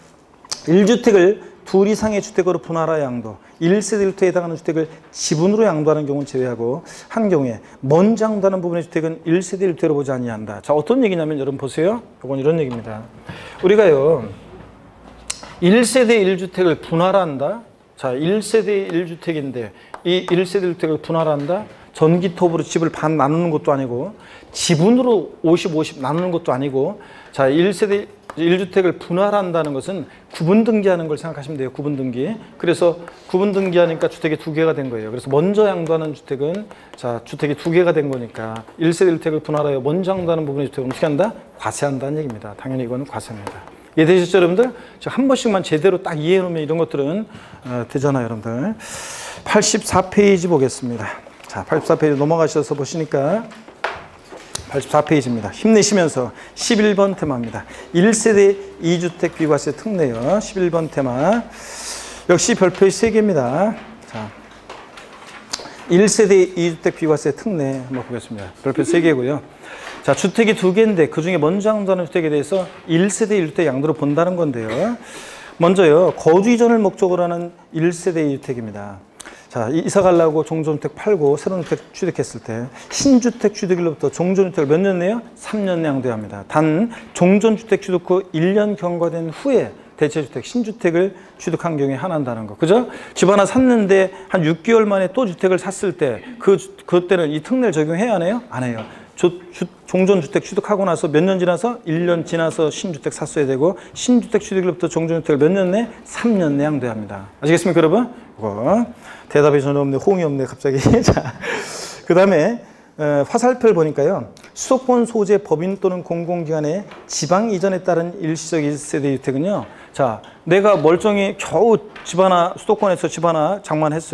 1주택을 둘 이상의 주택으로 분할하 양도, 1세대 1주택에 해당하는 주택을 지분으로 양도하는 경우는 제외하고 한 경우에 먼저 양도하는 부분의 주택은 1세대 1주택으로 보지 아니한다. 자, 어떤 얘기냐면 여러분 보세요. 이건 이런 얘기입니다. 우리가요, 1세대 1주택을 분할한다. 자, 1세대 1주택인데 이 1세대 1주택을 분할한다. 전기톱으로 집을 반 나누는 것도 아니고 지분으로 50-50 나누는 것도 아니고 자, 1세대 1주택을 분할한다는 것은 구분등기하는 걸 생각하시면 돼요. 구분등기. 그래서 구분등기하니까 주택이 두 개가 된 거예요. 그래서 먼저 양도하는 주택은 자, 주택이 두 개가 된 거니까 1세대 1주택을 분할하여 먼저 양도하는 부분의 주택은 어떻게 한다? 과세한다는 얘기입니다. 당연히 이거는 과세입니다. 이해되셨죠, 여러분들? 한 번씩만 제대로 딱 이해해 놓으면 이런 것들은 되잖아요, 여러분들. 84페이지 보겠습니다. 자, 84페이지 넘어가셔서 보시니까 84페이지입니다. 힘내시면서 11번 테마입니다. 1세대 2주택 비과세 특례요. 11번 테마. 역시 별표의 3개입니다. 자, 1세대 2주택 비과세 특례 한번 보겠습니다. 별표 3개고요. 자, 주택이 2개인데 그중에 먼저 양도하는 주택에 대해서 1세대 1주택 양도로 본다는 건데요. 먼저요, 거주 이전을 목적으로 하는 1세대 2주택입니다. 자, 이사 가려고 종전주택 팔고 새로운 주택 취득했을 때 신주택 취득일로부터 종전주택을 몇 년 내요? 3년 내 양도해야 합니다. 단 종전주택 취득 후 1년 경과된 후에 대체주택, 신주택을 취득한 경우에 한한다는 거. 그죠? 집 하나 샀는데 한 6개월 만에 또 주택을 샀을 때 그때는 이 특례를 적용해야 하나요? 안 해요. 종전주택 취득하고 나서 몇 년 지나서 1년 지나서 신주택 샀어야 되고 신주택 취득일로부터 종전주택을 몇 년 내? 3년 내 양도해야 합니다. 아시겠습니까, 여러분? 이거 대답이 전혀 없네. 호응이 없네, 갑자기. 자, 그 다음에 화살표를 보니까요. 수도권 소재 법인 또는 공공기관의 지방 이전에 따른 일시적 1세대 주택은요. 자, 내가 멀쩡히 겨우 수도권에서 집 하나 장만했어요.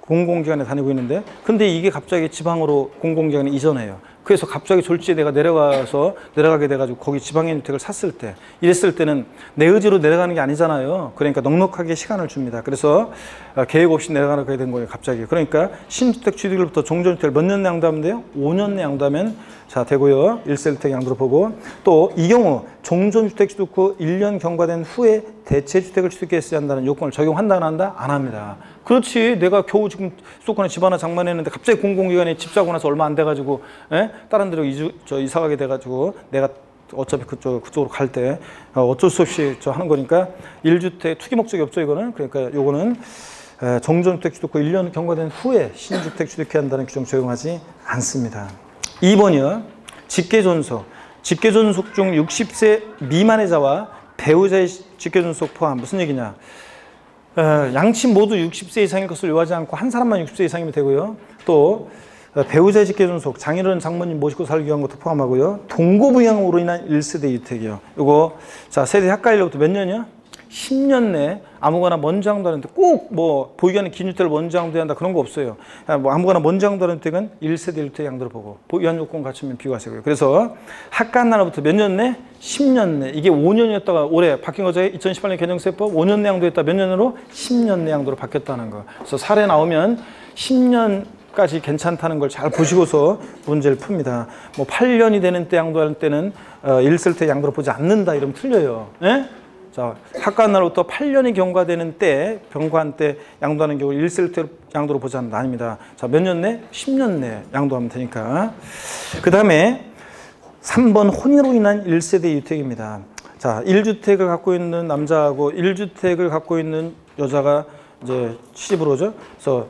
공공기관에 다니고 있는데 근데 이게 갑자기 지방으로 공공기관에 이전해요. 그래서 갑자기 졸지에 내가 내려가게 돼가지고 거기 지방의 주택을 샀을 때 이랬을 때는 내 의지로 내려가는 게 아니잖아요. 그러니까 넉넉하게 시간을 줍니다. 그래서 계획 없이 내려가게 된 거예요. 갑자기. 그러니까 신주택 취득일부터 종전주택을 몇 년 내 양도하면 돼요? 5년 내 양도하면 자 되고요. 1세주택 양도로 보고 또 이 경우 종전주택 취득 후 1년 경과된 후에 대체주택을 취득했어야 한다는 요건을 적용한다 안 한다? 안 합니다. 그렇지. 내가 겨우 지금 수도권에 집 하나 장만했는데 갑자기 공공기관에 집 사고 나서 얼마 안 돼가지고 다른 데로 이사 가게 돼가지고 내가 어차피 그쪽으로 갈 때 어쩔 수 없이 하는 거니까 1주택 투기 목적이 없죠 이거는. 그러니까 요거는 종전주택 취득 후 1년 경과된 후에 신주택 취득해야 한다는 규정 적용하지 않습니다. 2번이요. 직계존속. 직계존속 중 60세 미만의 자와 배우자의 직계존속 포함. 무슨 얘기냐. 양치 모두 60세 이상일 것을 요하지 않고 한 사람만 60세 이상이면 되고요. 또 배우자의 직계존속, 장인어른, 장모님 모시고 살기 위한 것도 포함하고요. 동거부양으로 인한 1세대 주택이요. 요거 자 세대 합가일로부터 몇 년이요? 10년 내 아무거나 먼저 양도하는데 꼭 뭐 보유하는 긴 주택을 먼저 양도한다 그런 거 없어요. 뭐 아무거나 먼저 양도하는 주택은 1세대 주택 양도를 보고 보유한 요건 갖추면 비과세고요. 그래서 합가한 날로부터 몇 년 내? 10년 내. 이게 5년이었다가 올해 바뀐 거죠. 2018년 개정세법 5년 내 양도했다 몇 년으로? 10년 내 양도로 바뀌었다는 거. 그래서 사례 나오면 10년까지 괜찮다는 걸 잘 보시고서 문제를 풉니다. 뭐 8년이 되는 때 양도할 때는 1세대 양도를 보지 않는다 이러면 틀려요. 예? 자, 합가한 날부터 8년이 경과되는 때, 경과한 때 양도하는 경우 1세대 양도로 보지 않는다. 아닙니다. 자, 몇 년 내? 10년 내 양도하면 되니까. 그 다음에 3번 혼인으로 인한 1세대 주택입니다. 자, 1주택을 갖고 있는 남자하고 1주택을 갖고 있는 여자가 이제 시집을 오죠. 그래서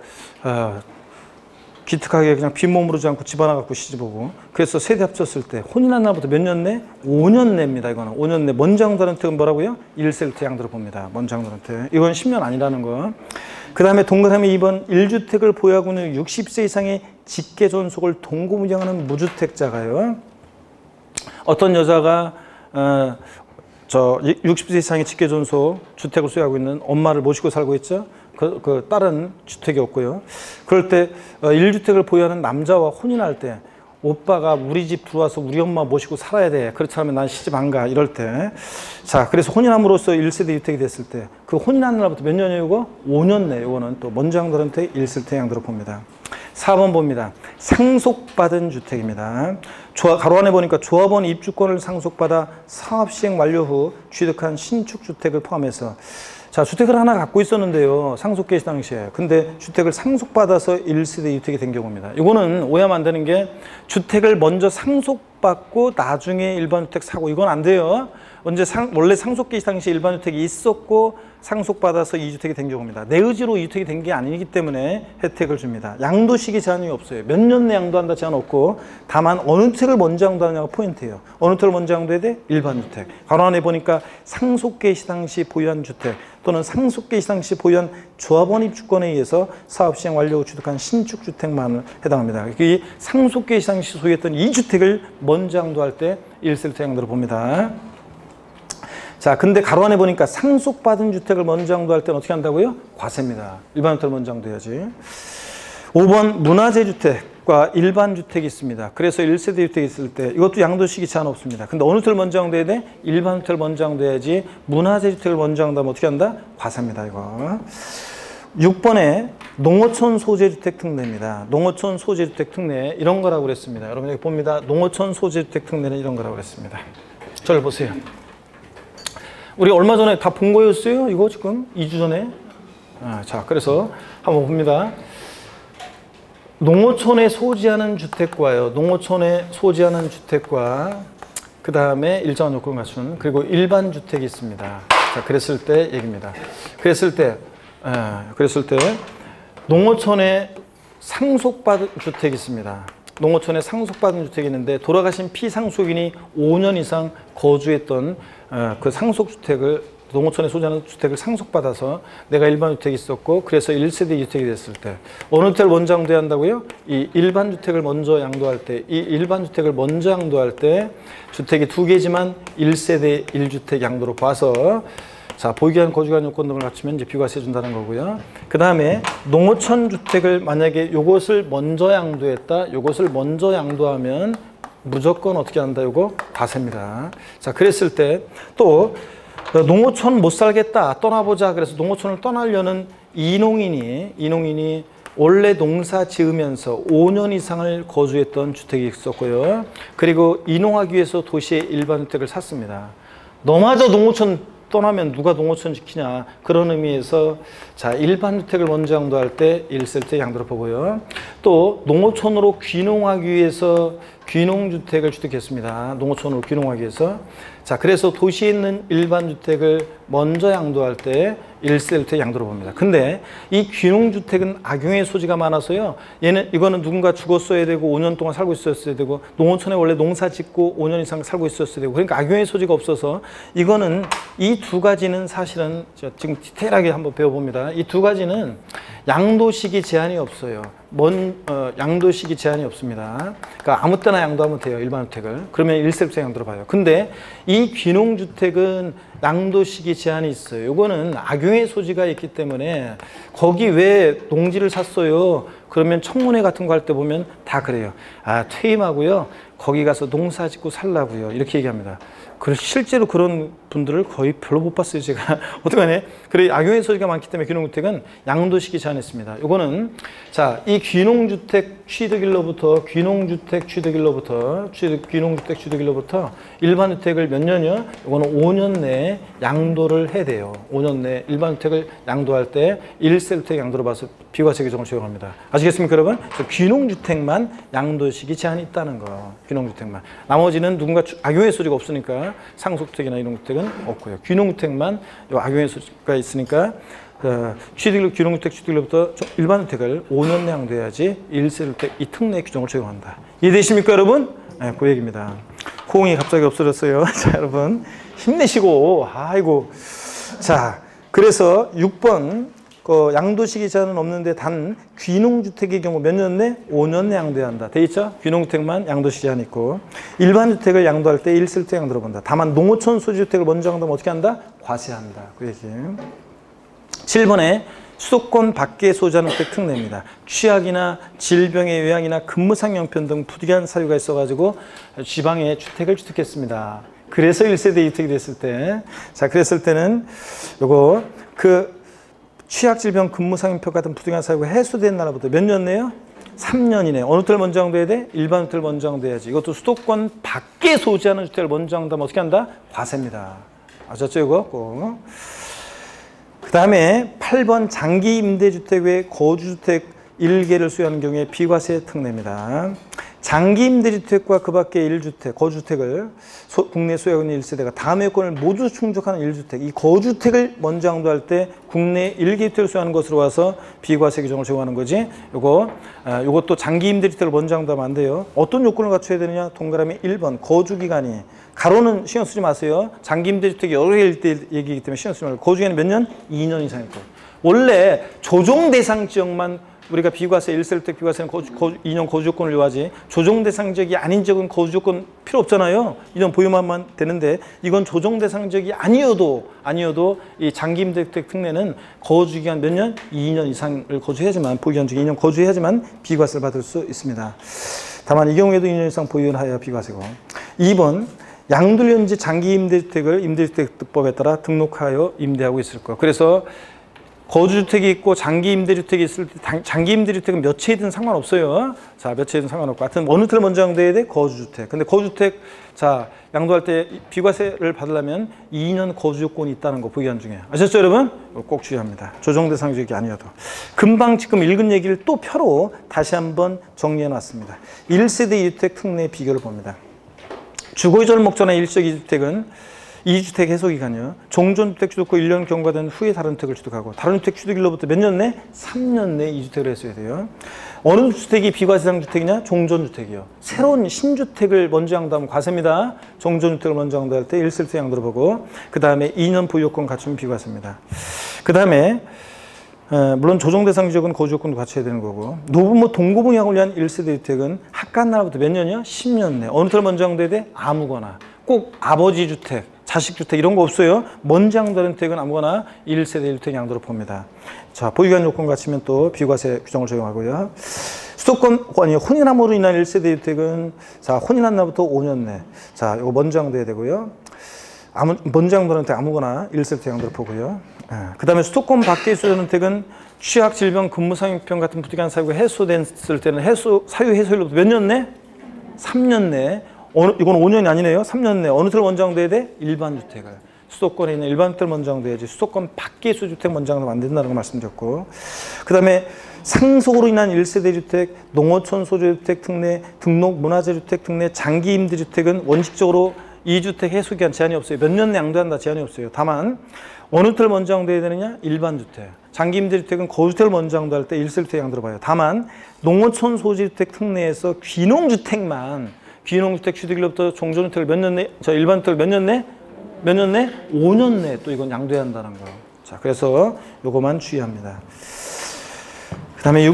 기특하게 그냥 빈몸으로 오지 않고 집 하나 갖고 시집 오고 그래서 세대 합쳤을 때 혼인한 날부터 몇 년 내? 5년 내입니다. 이거는 5년 내. 먼저 양도하는 택은 뭐라고요? 1세대 양도로 봅니다. 먼저 양도하는 택. 이건 10년 아니라는 거. 그 다음에 동그라미 2번 1주택을 보유하고 있는 60세 이상의 직계존속을 동거부양하는 무주택자가요. 어떤 여자가 60세 이상의 직계존속 주택을 소유하고 있는 엄마를 모시고 살고 있죠. 그 다른 주택이 없고요. 그럴 때 1주택을 보유하는 남자와 혼인할 때 오빠가 우리 집 들어와서 우리 엄마 모시고 살아야 돼. 그렇지 않으면 난 시집 안 가. 이럴 때. 자, 그래서 혼인함으로써 1세대 주택이 됐을 때 그 혼인한 날부터 몇 년이에요? 이거? 5년 내. 이거는 또 먼저 양도한테 1세대 양도로 봅니다. 4번 봅니다. 상속받은 주택입니다. 가로 안에 보니까 조합원 입주권을 상속받아 사업시행 완료 후 취득한 신축주택을 포함해서 자, 주택을 하나 갖고 있었는데요. 상속 개시 당시에. 근데 주택을 상속받아서 1세대 주택이 된 경우입니다. 이거는 오해하면 안 되는 게 주택을 먼저 상속받고 나중에 일반 주택 사고 이건 안 돼요. 원래 상속 개시 당시에 일반 주택이 있었고 상속받아서 2주택이 된 경우입니다. 내 의지로 2주택이 된 게 아니기 때문에 혜택을 줍니다. 양도 시기 제한이 없어요. 몇 년 내 양도한다 제한 없고 다만 어느 주택을 먼저 양도하냐가 포인트예요. 어느 주택을 먼저 양도해야 돼? 일반 주택. 가로 안에 보니까 상속 개시 당시 보유한 주택 또는 상속 개시 당시 보유한 조합원 입주권에 의해서 사업 시행 완료 후 취득한 신축 주택만을 해당합니다. 이 상속 개시 당시 소유했던 이 주택을 먼저 양도할 때 1세대 양도로 봅니다. 자, 근데 가로 안에 보니까 상속받은 주택을 먼저 양도할 때는 어떻게 한다고요? 과세입니다. 일반 주택을 먼저 양도해야지. 5번 문화재 주택과 일반 주택이 있습니다. 그래서 1세대 주택이 있을 때 이것도 양도 시기 제한 없습니다. 근데 어느 주택을 먼저 양도해야 돼? 일반 주택을 먼저 양도해야지. 문화재 주택을 먼저 양도하면 어떻게 한다? 과세입니다. 이거. 6번에 농어촌 소재주택 특례입니다. 농어촌 소재주택 특례 이런 거라고 그랬습니다. 여러분 여기 봅니다. 농어촌 소재주택 특례는 이런 거라고 그랬습니다. 저를 보세요. 우리 얼마 전에 다 본 거였어요? 이거 지금 2주 전에. 자, 그래서 한번 봅니다. 농어촌에 소지하는 주택과요. 농어촌에 소지하는 주택과 그 다음에 일정한 요건을 갖춘 그리고 일반 주택이 있습니다. 자, 그랬을 때 얘기입니다. 그랬을 때 농어촌에 상속받은 주택이 있습니다. 농어촌에 상속받은 주택이 있는데 돌아가신 피상속인이 5년 이상 거주했던 그 상속주택을 농어촌에 소지하는 주택을 상속받아서 내가 일반 주택이 있었고 그래서 1세대 주택이 됐을 때 어느 주택을 먼저 양도해야 한다고요? 이 일반 주택을 먼저 양도할 때 이 일반 주택을 먼저 양도할 때 주택이 두 개지만 1세대 1주택 양도로 봐서 자, 보유기한 거주기한 요건 등을 갖추면 이제 비과세 준다는 거고요. 그 다음에 농어촌 주택을 만약에 요것을 먼저 양도했다. 요것을 먼저 양도하면 무조건 어떻게 한다? 요거 과세입니다. 자, 그랬을 때 또 농어촌 못 살겠다. 떠나보자. 그래서 농어촌을 떠나려는 이농인이 원래 농사 지으면서 5년 이상을 거주했던 주택이 있었고요. 그리고 이농하기 위해서 도시에 일반 주택을 샀습니다. 너마저 농어촌 떠나면 누가 농어촌 지키냐. 그런 의미에서 자, 일반 주택을 먼저 양도할 때 1세대 양도를 보고요. 또 농어촌으로 귀농하기 위해서 귀농주택을 취득했습니다. 농어촌으로 귀농하기 위해서. 자, 그래서 도시에 있는 일반 주택을 먼저 양도할 때 1세대 양도를 봅니다. 근데 이 귀농주택은 악용의 소지가 많아서요. 이거는 누군가 죽었어야 되고 5년 동안 살고 있었어야 되고 농어촌에 원래 농사 짓고 5년 이상 살고 있었어야 되고 그러니까 악용의 소지가 없어서 이거는 이 두 가지는 사실은 지금 디테일하게 한번 배워봅니다. 이 두 가지는 양도시기 제한이 없어요. 양도시기 제한이 없습니다. 그러니까 아무 때나 양도하면 돼요. 일반 주택을. 그러면 1세대 양도를 봐요. 근데 이 귀농주택은 양도시기 제한이 있어요. 이거는 악용의 소지가 있기 때문에 거기 왜 농지를 샀어요? 그러면 청문회 같은 거 할 때 보면 다 그래요. 아, 퇴임하고요. 거기 가서 농사 짓고 살라고요. 이렇게 얘기합니다. 그래서 실제로 그런 분들을 거의 별로 못 봤어요, 제가. 어떡하네? 그래, 악용의 소지가 많기 때문에 귀농주택은 양도시기 제한했습니다. 요거는, 자, 이 귀농주택 취득일로부터 일반 주택을 몇 년이요? 요거는 5년 내에 양도를 해야 돼요. 5년 내에 일반 주택을 양도할 때 1세대 양도로 봐서 비과세 규정을 적용합니다. 아시겠습니까, 여러분? 귀농주택만 양도시기 제한이 있다는 거. 귀농주택만. 나머지는 누군가 악용의 소지가 없으니까 상속주택이나 이런 주택은 없고요. 귀농주택만 악용의 소지가 있으니까 귀농주택 취득일로부터 일반 주택을 5년 내 양도해야지 1세대 주택 이 특례 규정을 적용한다. 이해되십니까, 여러분? 네, 그 얘기입니다. 호응이 갑자기 없어졌어요. 자, 여러분 힘내시고. 아이고. 자, 그래서 6번 양도시기 제한은 없는데 단 귀농주택의 경우 몇 년 내? 5년 내 양도해야 한다. 돼 있죠? 귀농주택만 양도시기 제한 있고 일반 주택을 양도할 때 1세대 양도로 본다. 다만 농어촌 소지주택을 먼저 양도하면 어떻게 한다? 과세한다. 그 얘기. 7번에 수도권 밖에 소지하는 주택 특례입니다. 취약이나 질병의 요양이나 근무상 형편 등 부득이한 사유가 있어가지고 지방에 주택을 취득했습니다. 그래서 1세대 이주택이 됐을 때, 자, 그랬을 때는 요거 취약, 질병, 근무상 형편 같은 부득이한 사유가 해소된 날부터 몇 년 내요? 3년 이내. 어느 주택을 먼저 양도해야 돼? 일반 주택을 먼저 양도해야지. 이것도 수도권 밖에 소지하는 주택을 먼저 양도하면 어떻게 한다? 과세입니다. 아셨죠, 이거? 꼭. 그 다음에 8번 장기 임대주택 외 거주주택 1개를 소유하는 경우에 비과세 특례입니다. 장기 임대주택과 그 밖의 1주택, 거주주택을 국내 소유하고 있는 1세대가 다음 요건을 모두 충족하는 1주택, 이 거주주택을 먼저 양도할 때 국내 1개주택을 소유하는 것으로 와서 비과세 규정을 적용하는 거지. 요것도 장기 임대주택을 먼저 양도하면 안 돼요. 어떤 요건을 갖춰야 되느냐? 동그라미 1번 거주기간이, 가로는 신경 쓰지 마세요. 장기 임대주택이 여러 개일 때 얘기이기 때문에 신경 쓰지 말고 거주기간이 몇 년? 2년 이상일 거예요. 원래 조정 대상 지역만 우리가 비과세 1세대 비과세는 2년 거주 조건을 요하지 조정 대상 지역이 아닌 지역은 거주 조건 필요 없잖아요. 2년 보유만 되는데 이건 조정 대상 지역이 아니어도 이 장기 임대주택 특례는 거주 기간 몇 년? 2년 이상을 거주해야지만 보유기간 중에 2년 거주해야지만 비과세를 받을 수 있습니다. 다만 이 경우에도 2년 이상 보유하여야 비과세고. 2번 양도련지 장기 임대주택을 임대주택법에 따라 등록하여 임대하고 있을 거. 그래서 거주주택이 있고 장기 임대주택이 있을 때 장기 임대주택은 몇 채이든 상관없어요. 자, 몇 채이든 상관없고 하여튼 어느 주택을 먼저 양도해야 돼? 거주주택. 근데 거주주택 자 양도할 때 비과세를 받으려면 2년 거주 요건이 있다는 거 보기한 중에. 아셨죠, 여러분? 꼭 주의합니다. 조정 대상 지역이 아니어도. 금방 지금 읽은 얘기를 또 표로 다시 한번 정리해 놨습니다. 1세대 2주택 특례의 비교를 봅니다. 주거이전 목적의 일시적 2주택은 2주택 해소기간이요. 종전주택 취득 후 1년 경과된 후에 다른 주택을 취득하고 다른 주택 취득일로부터 몇 년 내? 3년 내 2주택을 해소해야 돼요. 어느 주택이 비과세상 주택이냐? 종전주택이요. 새로운 신주택을 먼저 양도하면 과세입니다. 종전주택을 먼저 양도할 때 1세대 양도를 보고 그 다음에 2년 보유요건 갖추면 비과세입니다. 그 다음에 물론 조정 대상 지역은 거주 요건도 갖춰야 되는 거고 노부모 동거부양을 위한 1세대 주택은 학간 날부터 몇 년이요? 10년 내. 어느 주택을 먼저 양도해야 돼? 아무거나. 꼭 아버지 주택, 자식주택 이런 거 없어요. 먼지 양도하는 주택은 아무거나 1세대 1주택 양도로 봅니다. 자, 보유기간 요건 갖추면 또 비과세 규정을 적용하고요. 수도권이 혼인함으로 인한 1세대 1주택은 자, 혼인한 날부터 5년 내. 자, 이거 먼지 양도해야 되고요. 먼지 양도하는 주택 아무거나 1세대 양도로 보고요. 그 다음에 수도권 밖에 있어주는 주택은 취약, 질병, 근무상해병 같은 부득이한 사유가 해소됐을 때는 사유 해소일로부터 몇 년 내? 3년 내. 이건 5년이 아니네요. 3년 내. 어느 주택을 먼저 양도해야 돼? 일반 주택을. 수도권에 있는 일반 주택을 먼저 양도해야지. 수도권 밖에 주택 먼저 양도하면 안 된다는 걸 말씀드렸고. 그 다음에 상속으로 인한 1세대 주택, 농어촌 소유주택 특례, 등록 문화재 주택 특례, 장기 임대 주택은 원칙적으로 2주택 해소기한 제한이 없어요. 몇 년 내 양도한다 제한이 없어요. 다만 어느 주택을 먼저 양도해야 되느냐? 일반 주택. 장기 임대 주택은 거주택을 먼저 양도할 때 1세대 양도로 봐요. 다만 농어촌 소유주택 특례에서 귀농주택만 귀농주택 취득일로부터 종전주택을 몇 년 내? 일반 주택을 몇 년 내? 몇 년 내? 5년 내 또 이건 양도해야 한다는 거. 자, 그래서 요거만 주의합니다. 그 다음에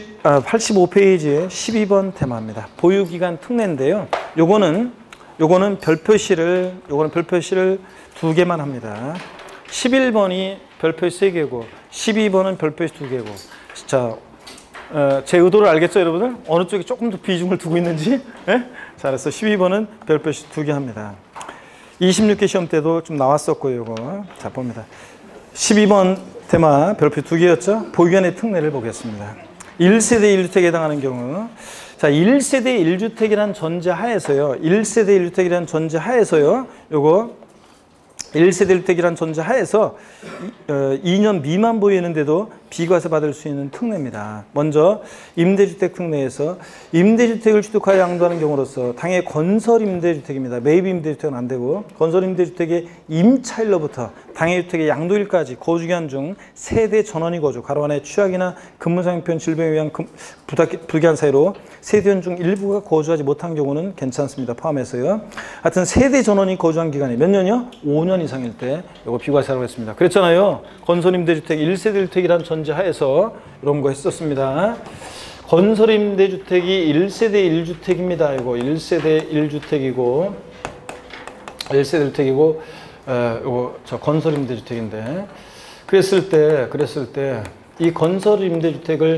85페이지에 12번 테마입니다. 보유기간 특례인데요. 요거는 별표시를 2개만 합니다. 11번이 별표시 3개고 12번은 별표시 2개고. 자, 제 의도를 알겠죠, 여러분들? 어느 쪽에 조금 더 비중을 두고 있는지? 예? 자, 그래서 12번은 별표시 2개 합니다. 26개 시험 때도 좀 나왔었고요, 이거. 자, 봅니다. 12번 테마 별표 2개였죠? 보유기간의 특례를 보겠습니다. 1세대 1주택에 해당하는 경우. 자, 1세대 1주택이란 전제하에서요. 1세대 1주택이란 전제하에서요. 요거 1세대 1주택이란 전제하에서 2년 미만 보유했는데도 비과세 받을 수 있는 특례입니다. 먼저 임대주택 특례에서 임대주택을 취득하여 양도하는 경우로서 당해 건설임대주택입니다. 매입임대주택은 안 되고 건설임대주택의 임차일로부터 당해주택의 양도일까지 거주기간 중 세대 전원이 거주 가로안에 취약이나 근무상해편 질병에 의한 불기한 사유로 세대원 중 일부가 거주하지 못한 경우는 괜찮습니다. 포함해서요. 하여튼 세대 전원이 거주한 기간이 몇 년이요? 5년 이상일 때 이거 비과세라고 했습니다. 그랬잖아요. 건설임대주택 1세대 1주택이란 전제하에서 이런 거 했었습니다. 건설임대주택이 1세대 1주택입니다. 이거 1세대 1주택이고 1세대 1주택이고 이거 저 건설임대주택인데 그랬을 때 이 건설임대주택을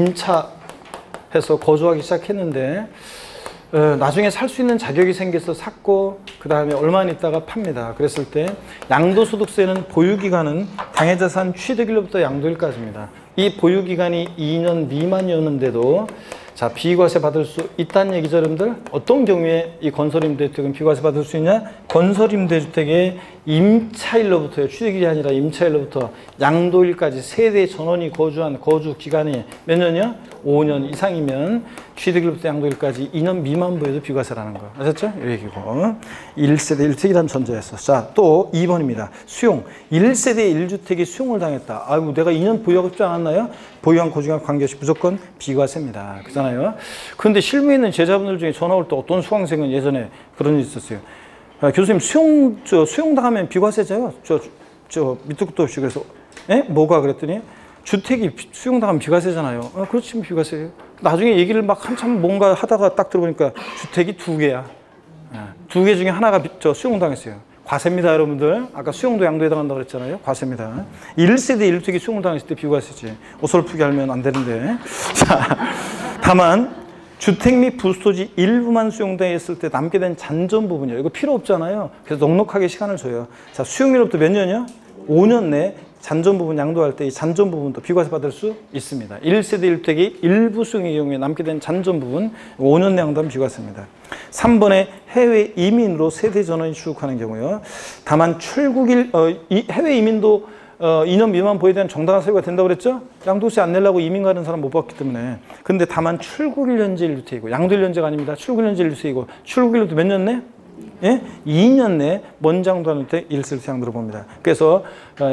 임차해서 거주하기 시작했는데 나중에 살 수 있는 자격이 생겨서 샀고 그 다음에 얼마 있다가 팝니다. 그랬을 때 양도소득세는 보유기간은 당해자산 취득일로부터 양도일까지입니다. 이 보유기간이 2년 미만이었는데도 자, 비과세 받을 수 있다는 얘기죠, 여러분들? 어떤 경우에 이 건설임대주택은 비과세 받을 수 있냐? 건설임대주택의 임차일로부터요. 취득일이 아니라 임차일로부터 양도일까지 세대 전원이 거주한 거주 기간이 몇 년이요? 5년 이상이면 취득일부터 양도일까지 2년 미만 보여도 비과세라는 거. 아셨죠? 이 얘기고. 1세대 1주택이라는 전제에서. 자, 또 2번입니다. 수용. 1세대 1주택이 수용을 당했다. 아이고, 내가 2년 보유하고 싶지 않았나요? 보유한 거주기간 관계없이 무조건 비과세입니다. 그잖아요. 그런데 실무에 있는 제자분들 중에 전화 올 때 어떤 수강생은 예전에 그런 일이 있었어요. 교수님, 수용당하면 비과세죠? 밑도 끝도 없이. 그래서, 뭐가 그랬더니, 주택이 수용당하면 비과세잖아요. 그렇지, 비과세예요. 나중에 얘기를 막 한참 뭔가 하다가 딱 들어보니까 주택이 2개야. 2개 중에 하나가 수용당했어요. 과세입니다, 여러분들. 아까 수용도 양도에 해당한다고 그랬잖아요. 과세입니다. 1세대 1주택이 수용을 당했을 때 비과세지. 어설프게 알면 안 되는데. 자, 다만 주택 및 부수토지 일부만 수용당했을 때 남게 된 잔존 부분이요. 이거 필요 없잖아요. 그래서 넉넉하게 시간을 줘요. 자, 수용일로부터 몇 년이요? 5년 내 잔존 부분 양도할 때 이 잔존 부분도 비과세 받을 수 있습니다. 1세대 1주택이 일부 수용의 경우에 남게 된 잔존 부분 5년 내 양도하면 비과세입니다. 3번에 해외 이민으로 세대 전원이 출국하는 경우요. 다만 출국일 해외 이민도 2년 미만 보유에 대한 정당한 사유가 된다고 그랬죠? 양도세 안 내려고 이민 가는 사람 못 봤기 때문에. 근데 다만 출국일 현재 1주택이고 양도일 현재가 아닙니다. 출국일 현재 1주택이고 출국일로도 몇 년 내? 예? 2년 내 먼장도하는 때 1세대 양도로 봅니다. 그래서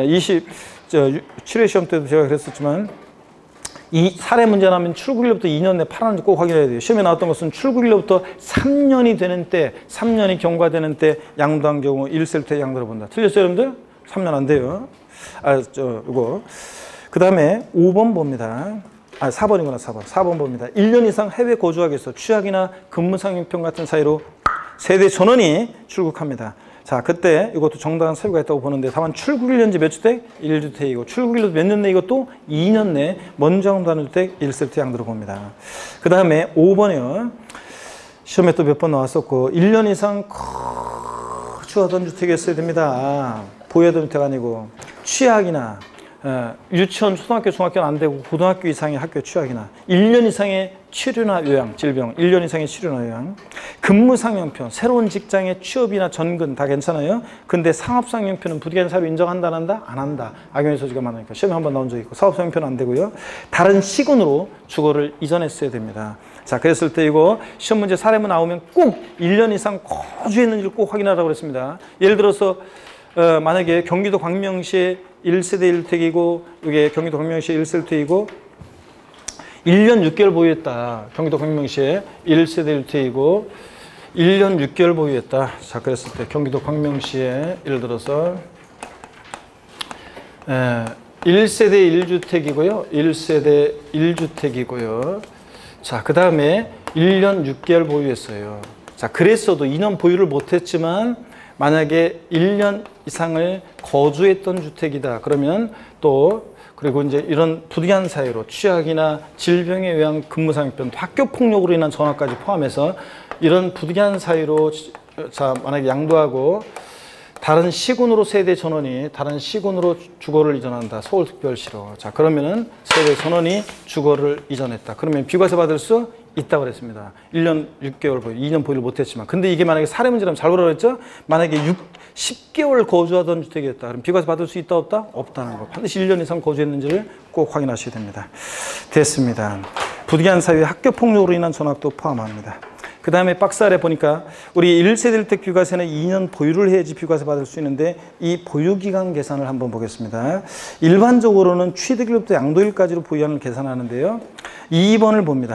7회 시험 때도 제가 그랬었지만 이 사례 문제 나면 출국일로부터 2년 내 팔았는지 꼭 확인해야 돼요. 시험에 나왔던 것은 출국일로부터 3년이 되는 때, 3년이 경과되는 때 양도한 경우 1세대 양도로 본다. 틀렸어요, 여러분들? 3년 안 돼요. 이거. 그 다음에 5번 봅니다. 4번이구나, 4번. 4번 봅니다. 1년 이상 해외 거주하기 위해서 취약이나 근무상해병 같은 사유로 세대 전원이 출국합니다. 자, 그때 이것도 정당한 사유가 있다고 보는데 다만 출국일년제 몇 주택? 1주택이고 출국일로 몇 년 내 이것도 2년 내 먼저항도하는 주택 1세트 양도로 봅니다. 그 다음에 5번이요. 시험에 또 몇 번 나왔었고 1년 이상 거주하던 주택이었어야 됩니다. 보유하던 주택 아니고 취약이나 유치원, 초등학교, 중학교는 안 되고 고등학교 이상의 학교 취약이나 1년 이상의 치료나 요양, 질병, 1년 이상의 치료나 요양, 근무상명표, 새로운 직장의 취업이나 전근 다 괜찮아요. 근데 상업상명표는 부득이한 사유로 인정한다, 안 한다? 안 한다. 악용의 소지가 많으니까 시험에 한번 나온 적이 있고 사업상명표는 안 되고요. 다른 시군으로 주거를 이전했어야 됩니다. 자, 그랬을 때 이거 시험 문제 사례문 나오면 꼭 1년 이상 거주했는지를 꼭 확인하라고 그랬습니다. 예를 들어서 만약에 경기도 광명시에 1세대 1주택이고 이게 경기도 광명시에 1세대이고 1년 6개월 보유했다. 경기도 광명시에 1세대 1주택이고 1년 6개월 보유했다. 자, 그랬을 때 경기도 광명시에 예를 들어서 1세대 1주택이고요. 1세대 1주택이고요. 자, 그 다음에 1년 6개월 보유했어요. 자, 그랬어도 2년 보유를 못했지만 만약에 1년 이상을 거주했던 주택이다. 그러면 또 그리고 이제 이런 부득이한 사유로 취약이나 질병에 의한 근무상실병, 학교 폭력으로 인한 전화까지 포함해서 이런 부득이한 사유로 자 만약에 양도하고 다른 시군으로 세대 전원이 다른 시군으로 주거를 이전한다. 서울특별시로. 자, 그러면은 세대 전원이 주거를 이전했다. 그러면 비과세 받을 수 있다고 그랬습니다. 1년 6개월 보유, 2년 보유를 못했지만. 근데 이게 만약에 사례 문제라면 잘 보라고 그랬죠? 만약에 10개월 거주하던 주택이었다. 그럼 비과세 받을 수 있다, 없다? 없다는 거. 반드시 1년 이상 거주했는지를 꼭 확인하셔야 됩니다. 됐습니다. 부득이한 사유의 학교 폭력으로 인한 전학도 포함합니다. 그 다음에 박스 아래 보니까 우리 1세대 1주택 비과세는 2년 보유를 해야지 비과세 받을 수 있는데 이 보유기간 계산을 한번 보겠습니다. 일반적으로는 취득일부터 양도일까지로 보유한을 계산하는데요. 2번을 봅니다.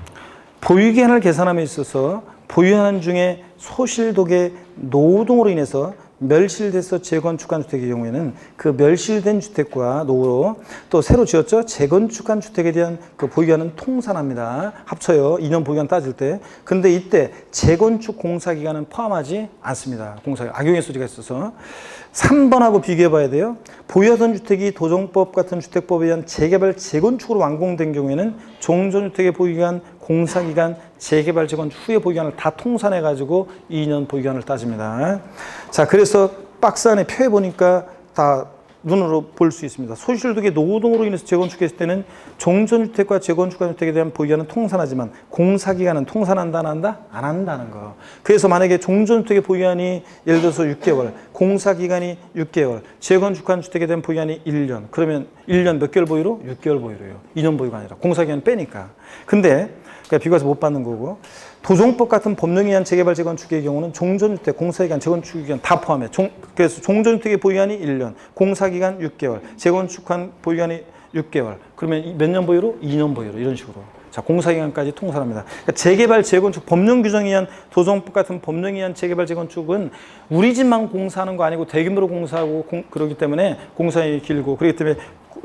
보유기한을 계산함에 있어서 보유한 중에 소실독의 노후동으로 인해서 멸실돼서 재건축한 주택의 경우에는 그 멸실된 주택과 노후로 또 새로 지었죠? 재건축한 주택에 대한 그 보유기간은 통산합니다. 합쳐요. 2년 보유기간 따질 때. 근데 이때 재건축 공사기간은 포함하지 않습니다. 공사기간. 악용의 소지가 있어서. 3번하고 비교해 봐야 돼요. 보유하던 주택이 도정법 같은 주택법에 의한 재개발, 재건축으로 완공된 경우에는 종전주택의 보유기간, 공사기간, 재개발, 재건축 후의 보유기간을 다 통산해가지고 2년 보유기간을 따집니다. 자, 그래서 박스 안에 표에 보니까 다 눈으로 볼 수 있습니다. 소실독의 노후동으로 인해서 재건축했을 때는 종전주택과 재건축한 주택에 대한 보유기간은 통산하지만 공사기간은 통산한다, 안 한다? 안 한다는 거. 그래서 만약에 종전주택의 보유기간이 예를 들어서 6개월, 공사기간이 6개월, 재건축한 주택에 대한 보유기간이 1년. 그러면 1년 몇 개월 보유로? 6개월 보유로요. 2년 보유가 아니라. 공사기간 빼니까. 근데 그러니까 비과세 못 받는 거고 도정법 같은 법령에 의한 재개발, 재건축의 경우는 종전주택, 공사기간, 재건축기간 다 포함해. 그래서 종전주택의 보유기간이 1년, 공사기간 6개월, 재건축한 보유기간이 6개월. 그러면 몇 년 보유로? 2년 보유로. 이런 식으로. 자, 공사기간까지 통산합니다. 그러니까 재개발, 재건축, 법령 규정에 의한 도정법 같은 법령에 의한 재개발, 재건축은 우리 집만 공사하는 거 아니고 대규모로 공사하고 그러기 때문에 공사이 길고 그렇기 때문에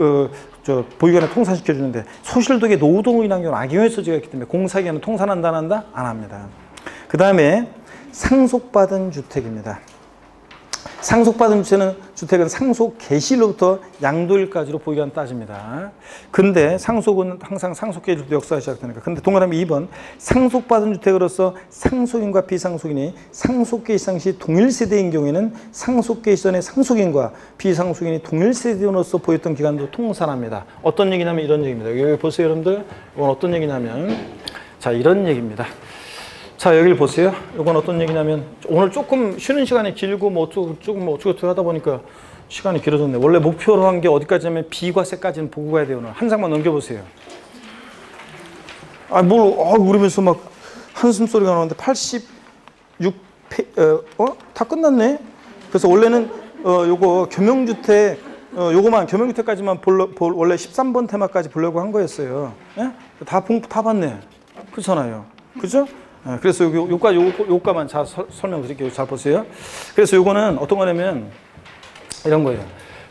보유기간을 통산시켜주는데 소실독의 노후동으로 인한 경우는 악용의 소지가 있기 때문에 공사기간은 통산한다, 안 한다? 안 합니다. 그 다음에 상속받은 주택입니다. 상속받은 주택은 상속 개시일로부터 양도일까지로 보유기간 따집니다. 근데 상속은 항상 상속 개시일부터 역사가 시작되니까. 근데 동그라미 2번 상속받은 주택으로서 상속인과 비상속인이 상속 개시 당시 동일 세대인 경우에는 상속 개시 전에 상속인과 비상속인이 동일 세대로서 보였던 기간도 통산합니다. 어떤 얘기냐면 이런 얘기입니다. 여기 보세요, 여러분들. 이건 어떤 얘기냐면 자, 이런 얘기입니다. 자, 여기를 보세요. 이건 어떤 얘기냐면 오늘 조금 쉬는 시간이 길고 뭐 어쩌고 하다 보니까 시간이 길어졌네. 원래 목표로 한 게 어디까지냐면 비과세까지는 보고 가야 돼요. 오늘 한 장만 넘겨보세요. 아, 그러면서 막 한숨 소리가 나오는데 86다 끝났네. 그래서 원래는 요거 겸용주택 요거만 겸용주택까지만 원래 13번 테마까지 보려고 한 거였어요. 예? 다 봤네. 그렇잖아요. 그죠? 그래서 요까만 잘 설명드릴게요. 잘 보세요. 그래서 요거는 어떤 거냐면 이런 거예요.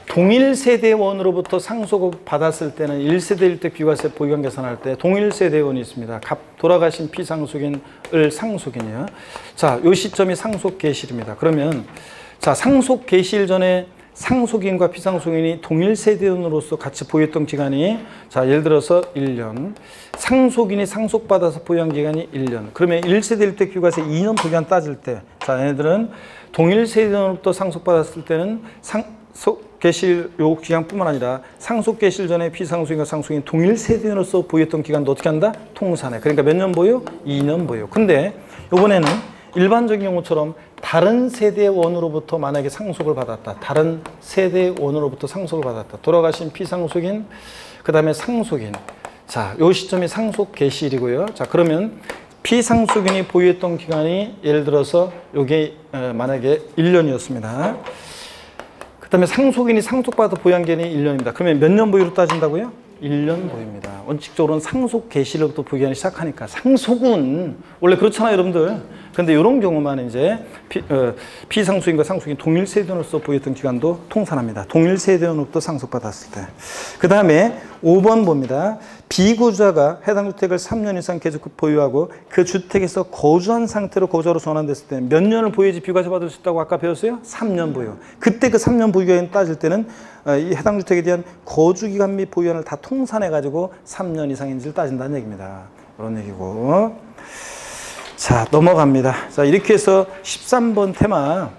동일 세대원으로부터 상속을 받았을 때는 1세대 1대 비과세 보유관 계산할 때 동일 세대원이 있습니다. 돌아가신 피상속인을 상속인이요. 자, 요 시점이 상속 개시일입니다. 그러면 자, 상속 개시일 전에 상속인과 피상속인이 동일 세대원으로서 같이 보유했던 기간이 자, 예를 들어서 1년. 상속인이 상속받아서 보유한 기간이 1년. 그러면 1세대 1대 비과세 2년 보유한 따질 때 자, 얘네들은 동일 세대원으로부터 상속받았을 때는 상속 개시일 요 기간뿐만 아니라 상속 개시일 전에 피상속인과 상속인 동일 세대원으로서 보유했던 기간도 어떻게 한다? 통산해. 그러니까 몇 년 보유? 2년 보유. 근데 이번에는 일반적인 경우처럼 다른 세대원으로부터 만약에 상속을 받았다. 다른 세대원으로부터 상속을 받았다. 돌아가신 피상속인, 그 다음에 상속인. 자, 요 시점이 상속 개시일이고요. 자, 그러면 피상속인이 보유했던 기간이 예를 들어서 요게 만약에 1년이었습니다. 그 다음에 상속인이 상속받아 보유한 기간이 1년입니다. 그러면 몇 년 보유로 따진다고요? 1년 보유입니다. 원칙적으로는 상속 개시일로부터 보유하기 시작하니까 상속은 원래 그렇잖아요, 여러분들. 근데 이런 경우만 이제 피상속인과 상속인 동일 세대원으로서 보유했던 기간도 통산합니다. 동일 세대원으로부터 상속받았을 때. 그 다음에 5번 봅니다. 비거주자가 해당 주택을 3년 이상 계속 보유하고 그 주택에서 거주한 상태로 거주자로 전환됐을 때 몇 년을 보유해야지 비과세 받을 수 있다고 아까 배웠어요? 3년 보유. 그때 그 3년 보유기간 따질 때는 이 해당 주택에 대한 거주기간 및 보유한을 다 통산해가지고 3년 이상인지를 따진다는 얘기입니다. 그런 얘기고. 자, 넘어갑니다. 자, 이렇게 해서 13번 테마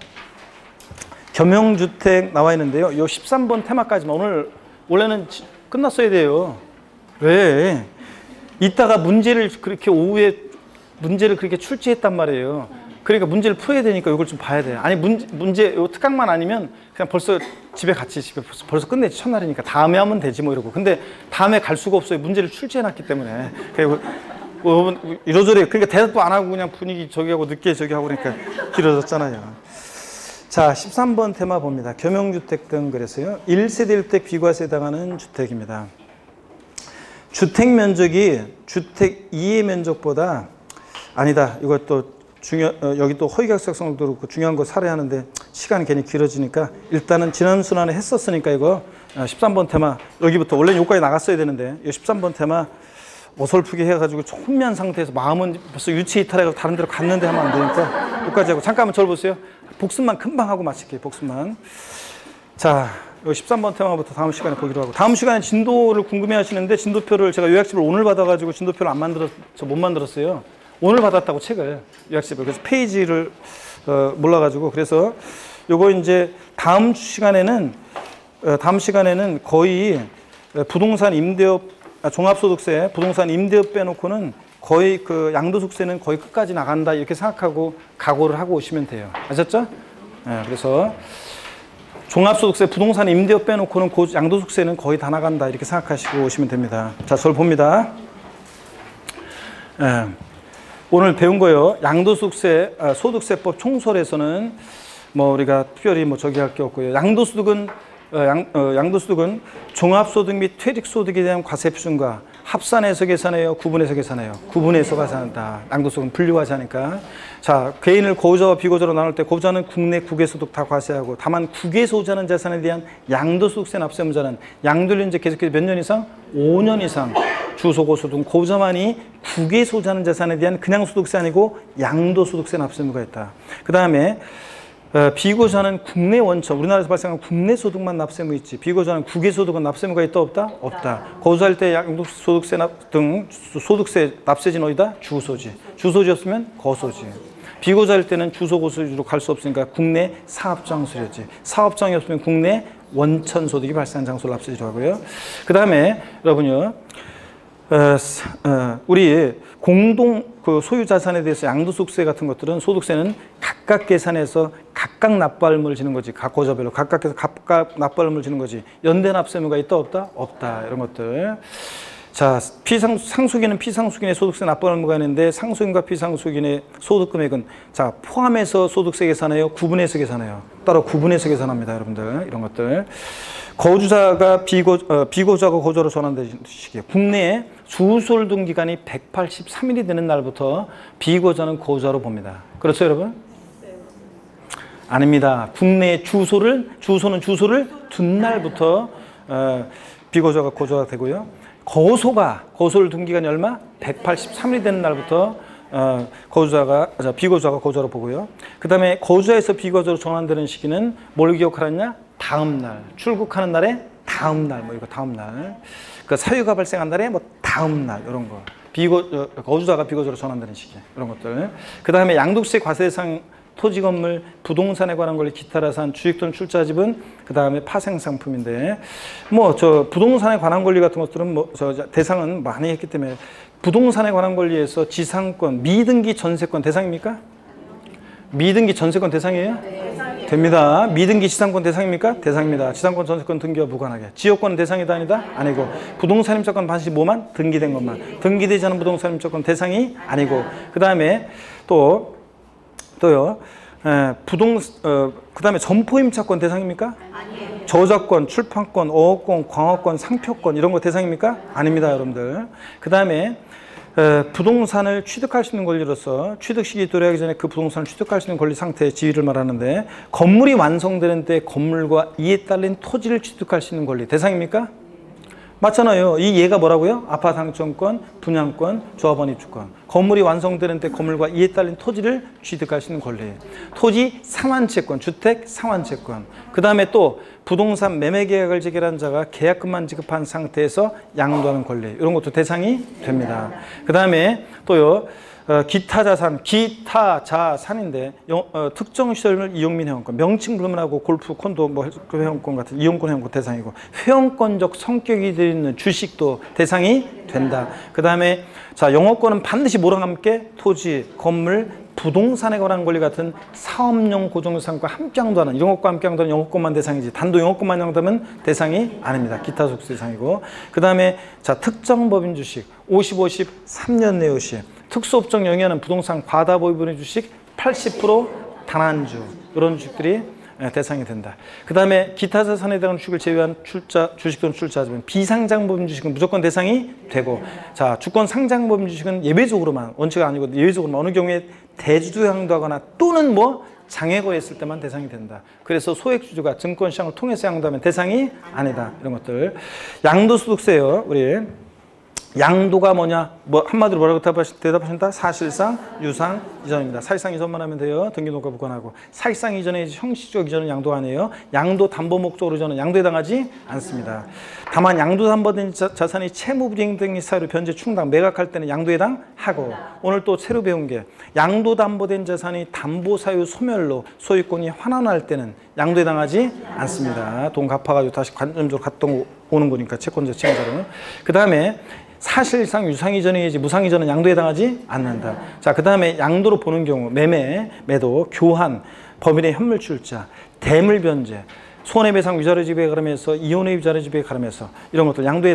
겸용주택 나와 있는데요. 이 13번 테마까지만 오늘 원래는 끝났어야 돼요. 왜? 이따가 문제를 그렇게 오후에 문제를 그렇게 출제했단 말이에요. 그러니까 문제를 풀어야 되니까 이걸 좀 봐야 돼요. 아니 문제 요 특강만 아니면 그냥 벌써 집에 벌써 끝내지. 첫날이니까 다음에 하면 되지 뭐 이러고. 근데 다음에 갈 수가 없어요. 문제를 출제해놨기 때문에. 그리고 이러저러 그러니까 대답도 안 하고 그냥 분위기 저기 하고 늦게 저기 하고 그러니까 길어졌잖아요. 자, 13번 테마 봅니다. 겸용주택 등 그래서요. 1세대 1대 비과세 당하는 주택입니다. 주택 면적이 주택 2의 면적보다 아니다. 이것도 여기 또 허위각색성도 그렇고 중요한 거 살해하는데 시간이 괜히 길어지니까 일단은 지난 순환에 했었으니까 이거 13번 테마 여기부터 원래 여기까지 나갔어야 되는데 이 13번 테마 어설프게 해가지고 혼미한 상태에서 마음은 벌써 유체 이탈해서 다른 데로 갔는데 하면 안 되니까 여기까지 하고 잠깐만 저를 보세요. 복습만 금방 하고 마칠게요. 복습만. 자, 13번 테마부터 다음 시간에 보기로 하고 다음 시간에 진도를 궁금해 하시는데 진도표를 제가 요약집을 오늘 받아가지고 진도표를 못 만들었어요. 오늘 받았다고 책을 요약집을. 그래서 페이지를 몰라가지고 그래서 요거 이제 다음 시간에는 거의 부동산 임대업 종합소득세, 부동산 임대업 빼놓고는 거의 그 양도소득세는 거의 끝까지 나간다 이렇게 생각하고 각오를 하고 오시면 돼요. 아셨죠? 네, 그래서 종합소득세, 부동산 임대업 빼놓고는 양도소득세는 거의 다 나간다 이렇게 생각하시고 오시면 됩니다. 자, 저를 봅니다. 네, 오늘 배운 거요. 양도소득세, 소득세법 총설에서는 뭐 우리가 특별히 뭐 저기 할 게 없고요. 양도소득은 종합소득 및 퇴직소득에 대한 과세 표준과 합산해서 계산해요? 구분해서 계산해요? 구분해서 계산한다. 양도소득은 분류하지 않으니까. 자, 개인을 고소자와 비고소자로 나눌 때 고소자는 국내 국외소득 다 과세하고 다만 국외소유자는 재산에 대한 양도소득세 납세의무자는 양도일연제 계속해서 몇 년 이상? 5년 이상. 주소고소 등 고소자만이 국외소유자는 재산에 대한 그냥 소득세 아니고 양도소득세 납세의무가 있다. 그 다음에 비고자는 국내 원천, 우리나라에서 발생한 국내 소득만 납세의무 있지. 비고자는 국외 소득은 납세의무가 있다 없다? 없다. 고소할 때 양도소득세 등 소득세 납세지는 어디다? 주소지. 주소지였으면 거소지. 비고자일 때는 주소고소지로 갈 수 없으니까 국내 사업장소였지. 사업장이 없으면 국내 원천 소득이 발생한 장소를 납세지로 하고요. 그 다음에 여러분요. 우리 공동 그 소유 자산에 대해서 양도소득세 같은 것들은 소득세는 각각 계산해서 각각 납부할 의무를 지는 거지. 각 고자별로 각각해서 각각 납부할 의무를 지는 거지. 연대 납세의무가 있다 없다? 없다. 이런 것들. 자, 상속인은 피상속인의 소득세 납부할 의무가 있는데 상속인과 피상속인의 소득 금액은 자, 포함해서 소득세 계산해요? 구분해서 계산해요? 따로 구분해서 계산합니다, 여러분들. 이런 것들. 거주자가 비고자가 고조로 전환되는 시기에 국내에 주소를 둔 기간이 183일이 되는 날부터 비고자는 고자로 봅니다. 그렇죠, 여러분? 아닙니다. 국내 주소는 주소를 둔 날부터 비고소가 고소가 되고요. 고소를 둔 기간이 얼마? 183일이 되는 날부터 비고소가 고소로 보고요. 그 다음에 고소에서 비고소로 전환되는 시기는 뭘 기억하느냐? 다음 날, 출국하는 날에 다음 날, 뭐 이거 다음 날, 그 사유가 발생한 날에 뭐 다음 날 이런 거. 거주자가 비고소로 전환되는 시기 이런 것들. 그 다음에 양도세 과세대상 토지 건물 부동산에 관한 권리 기타라산 주식 또는 출자집은 그 다음에 파생 상품인데 뭐 저 부동산에 관한 권리 같은 것들은 뭐 저 대상은 많이 했기 때문에 부동산에 관한 권리에서 지상권 미등기 전세권 대상입니까? 미등기 전세권 대상이에요? 네. 됩니다. 미등기 지상권 대상입니까? 대상입니다. 지상권 전세권 등기와 무관하게. 지역권 대상이다 아니다? 아니고. 부동산 임차권 반드시 뭐만? 등기된 것만. 등기되지 않은 부동산 임차권 대상이 아니고. 그 다음에 또요. 그 다음에 점포 임차권 대상입니까? 아니에요. 저작권, 출판권, 어업권, 광업권, 상표권 이런 거 대상입니까? 아닙니다, 여러분들. 그 다음에 부동산을 취득할 수 있는 권리로서 취득 시기 도래하기 전에 그 부동산을 취득할 수 있는 권리 상태의 지위를 말하는데 건물이 완성되는 때 건물과 이에 딸린 토지를 취득할 수 있는 권리 대상입니까? 맞잖아요. 이 얘가 뭐라고요? 아파트 상권권, 분양권, 조합원 입주권. 건물이 완성되는 때 건물과 이에 딸린 토지를 취득할 수 있는 권리. 토지 상환채권, 주택 상환채권. 그 다음에 또 부동산 매매 계약을 체결한 자가 계약금만 지급한 상태에서 양도하는 권리. 이런 것도 대상이 됩니다. 그 다음에 또요. 기타 자산인데 특정 시설 이용민 회원권, 명칭 불문하고 골프, 콘도, 뭐 회원권 같은 이용권 회원권 대상이고 회원권적 성격이 되는 주식도 대상이 된다. 그 다음에 자 영업권은 반드시 뭐랑 함께 토지, 건물, 부동산에 관한 권리 같은 사업용 고정유산과 함께 양도하는 이런 것과 함께 양도하는 영업권만 대상이지 단도 영업권만 양도하면 대상이 아닙니다. 기타 속수 대상이고 그 다음에 자 특정 법인 주식 50, 3년 내의 시 특수업종 영위하는 부동산 과다보유분의 주식 80% 단한주 이런 주식들이 대상이 된다. 그 다음에 기타 자산에 대한 주식을 제외한 주식 또는 출자집은 비상장법인 주식은 무조건 대상이 되고 자 주권 상장법인 주식은 예외적으로만 원칙이 아니고 예외적으로만 어느 경우에 대주주 양도하거나 또는 뭐 장외거했을 때만 대상이 된다. 그래서 소액주주가 증권시장을 통해서 양도하면 대상이 아니다. 이런 것들. 양도소득세요. 우리 양도가 뭐냐? 뭐 한마디로 뭐라고 대답하신다? 사실상 유상 이전입니다. 사실상 이전만 하면 돼요. 등기노가 무관하고. 사실상 이전에 형식적 이전은 양도가 아니에요. 양도 담보 목적으로 이전은 양도에 당하지 않습니다. 다만 양도 담보된 자산이 채무 불이행 등의 사유로 변제 충당 매각할 때는 양도에 당하고 오늘 또 새로 배운 게 양도 담보된 자산이 담보 사유 소멸로 소유권이 환원할 때는 양도에 당하지 않습니다. 돈 갚아가지고 다시 관점적으로 갔다 오는 거니까 채권자 채무자는. 그 다음에 사실상 유상이전이지 무상이전은 양도에 당하지 않는다. 자, 그 다음에 양도로 보는 경우 매매, 매도, 교환, 법인의 현물 출자, 대물 변제, 손해배상 위자료 지배에 가름해서 이혼의 위자료 지배에 가름해서 이런 것들 양도에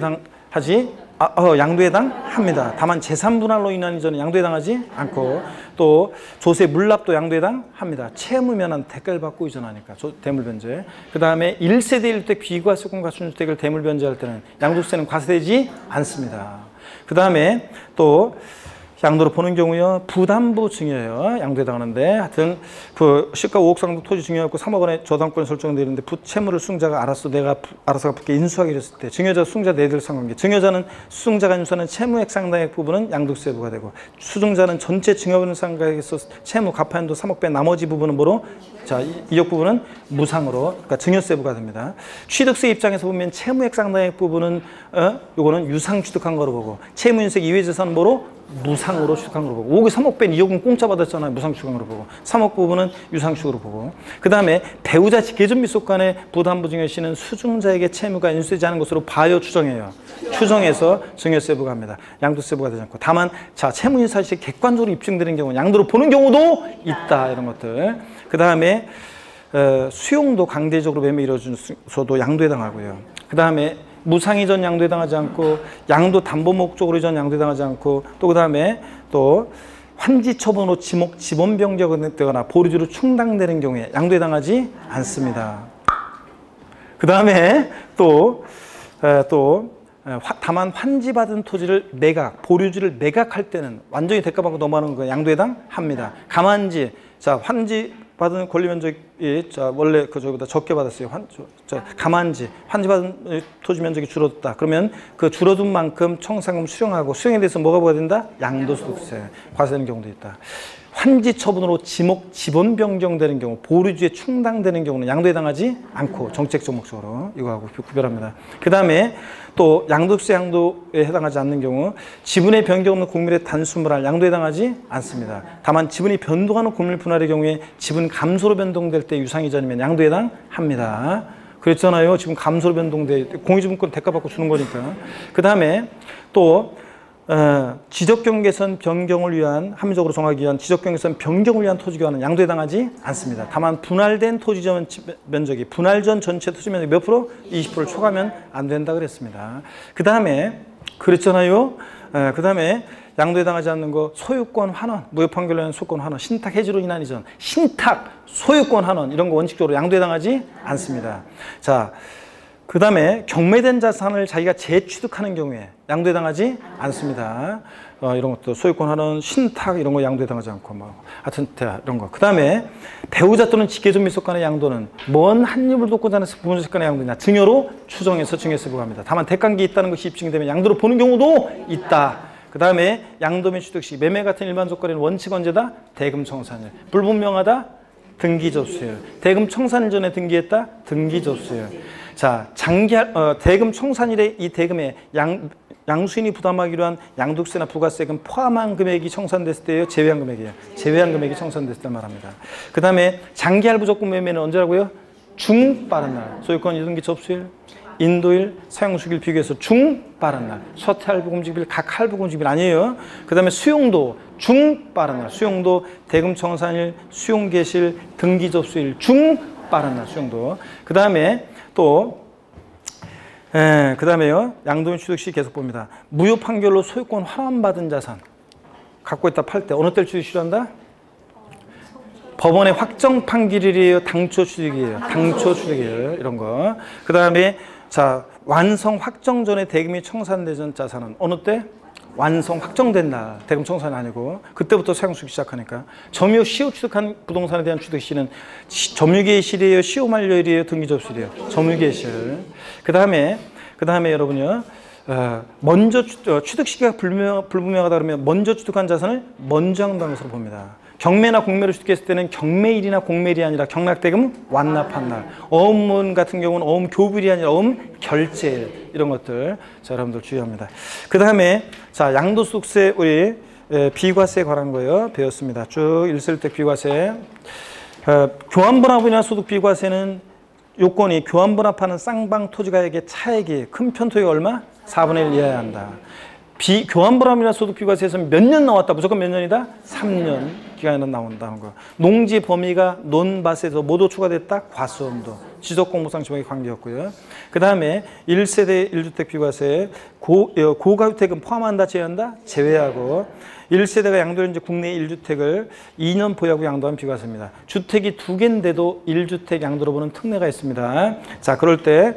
양도에 당합니다. 다만 재산 분할로 인한 이전은 양도에 당하지 않고 또 조세 물납도 양도에 당합니다. 채무면한 대가를 받고 이전하니까 대물 변제. 그 다음에 1세대 1주택 비과세권 가춘주택을 대물 변제할 때는 양도세는 과세되지 않습니다. 그 다음에 또 양도로 보는 경우요. 부담부 증여요. 양도에 당하는데 하여튼 그 시가 5억 상도 토지 증여하고 3억 원의 저당권이 설정되는데 채무를 수증자가 알아서 갚게 인수하기로 했을 때 증여자 수증자 내들 상관계. 증여자는 수증자가 인수하는 채무액 상당액 부분은 양도세 부과가 되고 수증자는 전체 증여받는 상가액에서 채무 갚아야 한도 3억 뺀 나머지 부분은 뭐로? 자, 이역 부분은 무상으로 그러니까 증여세 부과됩니다. 취득세 입장에서 보면 채무액 상당액 부분은 요거는 유상 취득한 거로 보고 채무인색 이외 재산은 뭐로? 무상으로 취득한 거로 보고 5억에 3억 뺀 2억은 공짜 받았잖아요. 무상 취득한 거로 보고 3억 부분은 유상 취득으로 보고 그 다음에 배우자 직계전 미속 간의 부담부 증여 시는 수증자에게 채무가 인수되지 않은 것으로 봐요. 추정해요. 추정해서 증여세 부과합니다. 양도세 부과되지 않고 다만 자 채무인 사실이 객관적으로 입증되는 경우 양도로 보는 경우도 있다. 이런 것들. 그 다음에 수용도 강제적으로 매매 이루어져도 양도에 당하고요. 그 다음에 무상이전 양도에 당하지 않고 양도 담보 목적으로 이전 양도에 당하지 않고 또 그 다음에 또 환지 처분으로 지본 변경이 되거나 보류지로 충당되는 경우에 양도에 당하지 않습니다. 그 다음에 다만 환지받은 토지를 보류지를 매각할 때는 완전히 대가받고 넘어가는 거 양도에 당합니다. 가만지 자 환지 받은 권리 면적이 원래 저기보다 적게 받았어요. 가만지 환지 받은 토지 면적이 줄어들었다. 그러면 그 줄어든 만큼 청산금 수령하고 수령에 대해서 뭐가 부과된다? 양도소득세 과세되는 경우도 있다. 환지 처분으로 지분 변경되는 경우, 보류주에 충당되는 경우는 양도에 해당하지 않고 정책적 목적으로 이거하고 구별합니다. 그 다음에 또 양도세 양도에 해당하지 않는 경우 지분의 변경 없는 공밀의 단순 분할 양도에 해당하지 않습니다. 다만 지분이 변동하는 공밀 분할의 경우에 지분 감소로 변동될 때 유상이전이면 양도에 해당합니다. 그랬잖아요. 지금 감소로 변동돼 공유지분권 대가받고 주는 거니까. 그 다음에 또 지적경계선 변경을 위한 합리적으로 정하기 위한 지적경계선 변경을 위한 토지교환은 양도에 해당하지 않습니다. 다만 분할된 토지전 면적이 분할 전 전체 토지 면적 몇 프로? 20%를 초과하면 안 된다 그랬습니다. 그 다음에 그랬잖아요. 그 다음에 양도에 해당하지 않는 거 소유권 환원, 무효판결로 인한 소유권 환원, 신탁 해지로 인한 이전, 신탁, 소유권 환원 이런 거 원칙적으로 양도에 해당하지 않습니다. 자. 그 다음에 경매된 자산을 자기가 재취득하는 경우에 양도에 해당하지 않습니다. 이런 것도 소유권 환원, 신탁 이런 거 양도에 해당하지 않고 하여튼 이런 거. 그 다음에 배우자 또는 직계존 밀속 간의 양도는 뭔 한 입을 돕고자 하는 부분적 간의 양도냐 증여로 추정해서 증여세 부과합니다. 다만 대가관계 있다는 것이 입증되면 양도로 보는 경우도 있다. 그 다음에 양도 및 취득 시 매매 같은 일반 조건에는 원칙 언제다? 대금 청산일. 불분명하다? 등기 접수일. 대금 청산일 전에 등기했다? 등기 접수일. 자, 대금 청산일에 이 대금에 양수인이 부담하기로 한 양도세나 부가세금 포함한 금액이 청산됐을 때예요? 제외한 금액이에요. 제외한 금액이 청산됐을 때 말합니다. 그 다음에 장기할부 적금 매매는 언제라고요? 중빠른 날. 소유권 이등기 접수일, 인도일, 사용수기일 비교해서 중빠른 날. 서태할부 공직일, 각 할부 공직일 아니에요. 그 다음에 수용도 중빠른 날. 수용도 대금 청산일, 수용 개시일, 등기 접수일 중빠른 날. 수용도. 그 다음에 또 그 다음에요. 양도 및 취득 시 계속 봅니다. 무효 판결로 소유권 환원받은 자산 갖고 있다 팔 때 어느 때 취득 실현한다? 법원의 확정 판결일이에요? 당초 취득이에요? 당초 취득이에요. 이런 거. 그 다음에 자 완성 확정 전에 대금이 청산되던 자산은 어느 때? 완성 확정된 날, 대금 청산이 아니고 그때부터 사용수기 시작하니까 점유 시효 취득한 부동산에 대한 취득 시는 점유개시일이에요, 시효 만료일이에요, 등기 접수일이에요. 점유개시일. 그 다음에 여러분요, 먼저 취득 시기가 불분명하다 그러면 먼저 취득한 자산을 먼저 한다는 것으로 봅니다. 경매나 공매로 취득했을 때는 경매일이나 공매일이 아니라 경락대금 완납한 날. 어음문 같은 경우는 어음 교부일이 아니라 어음 결제일. 이런 것들 자 여러분들 주의합니다. 그 다음에 자 양도소득세 우리 비과세에 관한 거예요. 배웠습니다. 쭉 일세주택 비과세. 교환분합이나 소득 비과세는 요건이 교환분합하는 쌍방 토지가액의 차액이 큰 편 토지가 얼마? 4분의 1 이하여야 한다. 교환분합이나 소득 비과세에서는 몇 년 나왔다? 무조건 몇 년이다? 3년 기간에 나온다는 거. 농지 범위가 논밭에서 모두 추가됐다? 과수원도. 지적공모상 지목의 관계였고요. 그 다음에 1세대 1주택 비과세 고가주택은 포함한다? 제외한다? 제외하고 1세대가 양도된 이제 국내 1주택을 2년 보유하고 양도한 비과세입니다. 주택이 2개인데도 1주택 양도로 보는 특례가 있습니다. 자, 그럴 때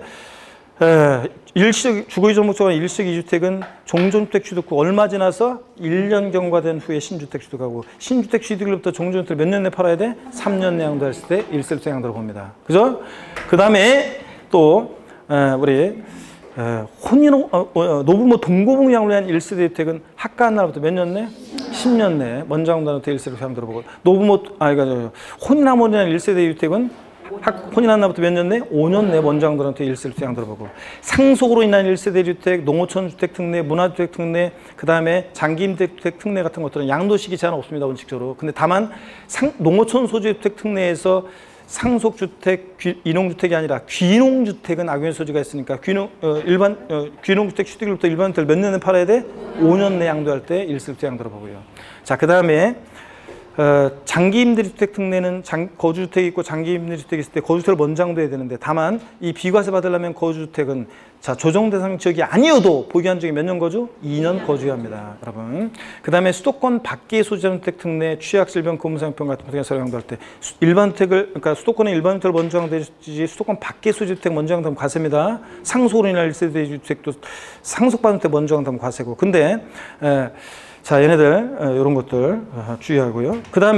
주거이전 목적으로 일시적 2주택은 종전주택 취득 후 얼마 지나서 1년 경과된 후에 신주택 취득하고 신주택 취득일부터 종전주택을 몇 년 내에 팔아야 돼? 3년 내 양도했을 때 1세대 양도로 봅니다. 그죠? 그 다음에 또 우리 노부모 동거부모 양도로 한 1세대 주택은 학가한 날부터 몇 년 내? 10년 내 먼저 양도한테 1세대 양도로 보고 노부모 혼인하모니 한 1세대 주택은 혼인한 날부터 몇 년 내? 5년 내 원장들한테 1세대 양도를 보고 상속으로 인한 1세대 주택, 농어촌 주택 특례, 문화주택 특례, 그 다음에 장기임대주택 특례 같은 것들은 양도시기 제한 없습니다. 원칙적으로. 근데 다만 농어촌 소주택 특례에서 상속주택, 인용주택이 아니라 귀농주택은 악용의 소지가 있으니까 귀농주택 취득일부터 일반 주택을 몇 년에 팔아야 돼? 5년 내 양도할 때 1세대 양도를 보고요. 자, 그 다음에 장기임대주택 특례는 거주주택이 있고 장기임대주택이 있을 때 거주주택을 먼저 양도해야 되는데 다만 이 비과세 받으려면 거주주택은 자 조정 대상 지역이 아니어도 보유한 적이 몇 년 거주? 2년 거주해야 합니다. 여러분. 그 다음에 수도권 밖의 소지자주택 특례, 취약질병, 근무상병 같은 것을 양도할 때 일반주택을 그러니까 수도권의 일반주택을 먼저 양도해야지 수도권 밖의 소지주택 먼저 양도하면 과세입니다. 상속으로 인한 1세대 주택도 상속받은 때 먼저 양도하면 과세고 근데 자, 얘네들 이런 것들 주의하고요. 그 다음에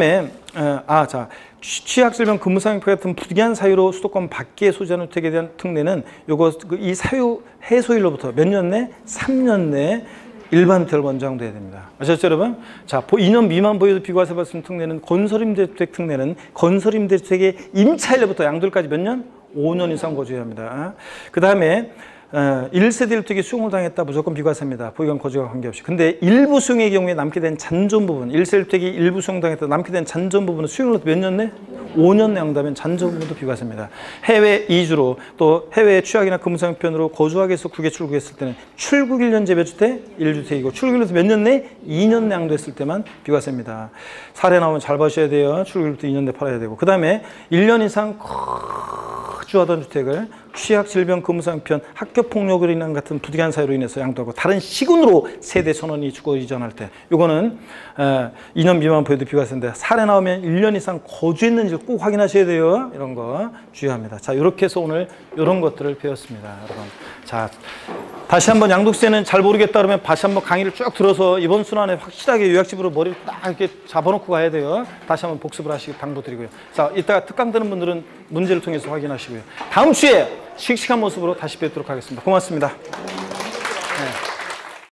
자, 취약질병 근무상해표 같은 부득이한 사유로 수도권 밖에 소지하는 주택에 대한 특례는 요거 이 사유 해소일로부터 몇 년 내? 3년 내 일반 주택을 먼저 양도해야 됩니다. 아셨죠, 여러분? 자, 2년 미만 보유도 비과세 받는 특례는 건설임대주택 특례는 건설임대주택의 임차일로부터 양도일까지 몇 년? 5년 이상 거주해야 합니다. 그 다음에 1세대 1투기 수용을 당했다 무조건 비과세입니다. 보유권 거주와 관계없이. 근데 일부 수용의 경우에 남게 된 잔존 부분 1세대 1투기 일부 수용 당했다 남게 된 잔존 부분은 수용으로 몇 년 내? 5년 내 양도하면 잔존 부분도 비과세입니다. 해외 이주로 또 해외 취약이나 근무상편으로 거주하기 위해서 국외 출국했을 때는 출국 1년제 몇 주택? 1주택이고 출국일로부터 몇 년 내? 2년 내 양도했을 때만 비과세입니다. 사례 나오면 잘 봐주셔야 돼요. 출국일부터 2년 내 팔아야 되고. 그 다음에 1년 이상 거주하던 주택을 취약, 질병, 근무상편, 학교폭력으로 인한 같은 부득이한 사유로 인해서 양도하고 다른 시군으로 세대 전원이 주거 이전할 때 요거는 2년 미만 보유도 비과세인데 사례 나오면 1년 이상 거주했는지를 꼭 확인하셔야 돼요. 이런 거 주의합니다. 자, 이렇게 해서 오늘 이런 것들을 배웠습니다. 여러분. 자, 다시 한번 양도세는 잘 모르겠다 그러면 다시 한번 강의를 쭉 들어서 이번 순환에 확실하게 요약집으로 머리를 딱 이렇게 잡아놓고 가야 돼요. 다시 한번 복습을 하시기 당부드리고요. 자, 이따가 특강 되는 분들은 문제를 통해서 확인하시고요. 다음 주에 씩씩한 모습으로 다시 뵙도록 하겠습니다. 고맙습니다. 네.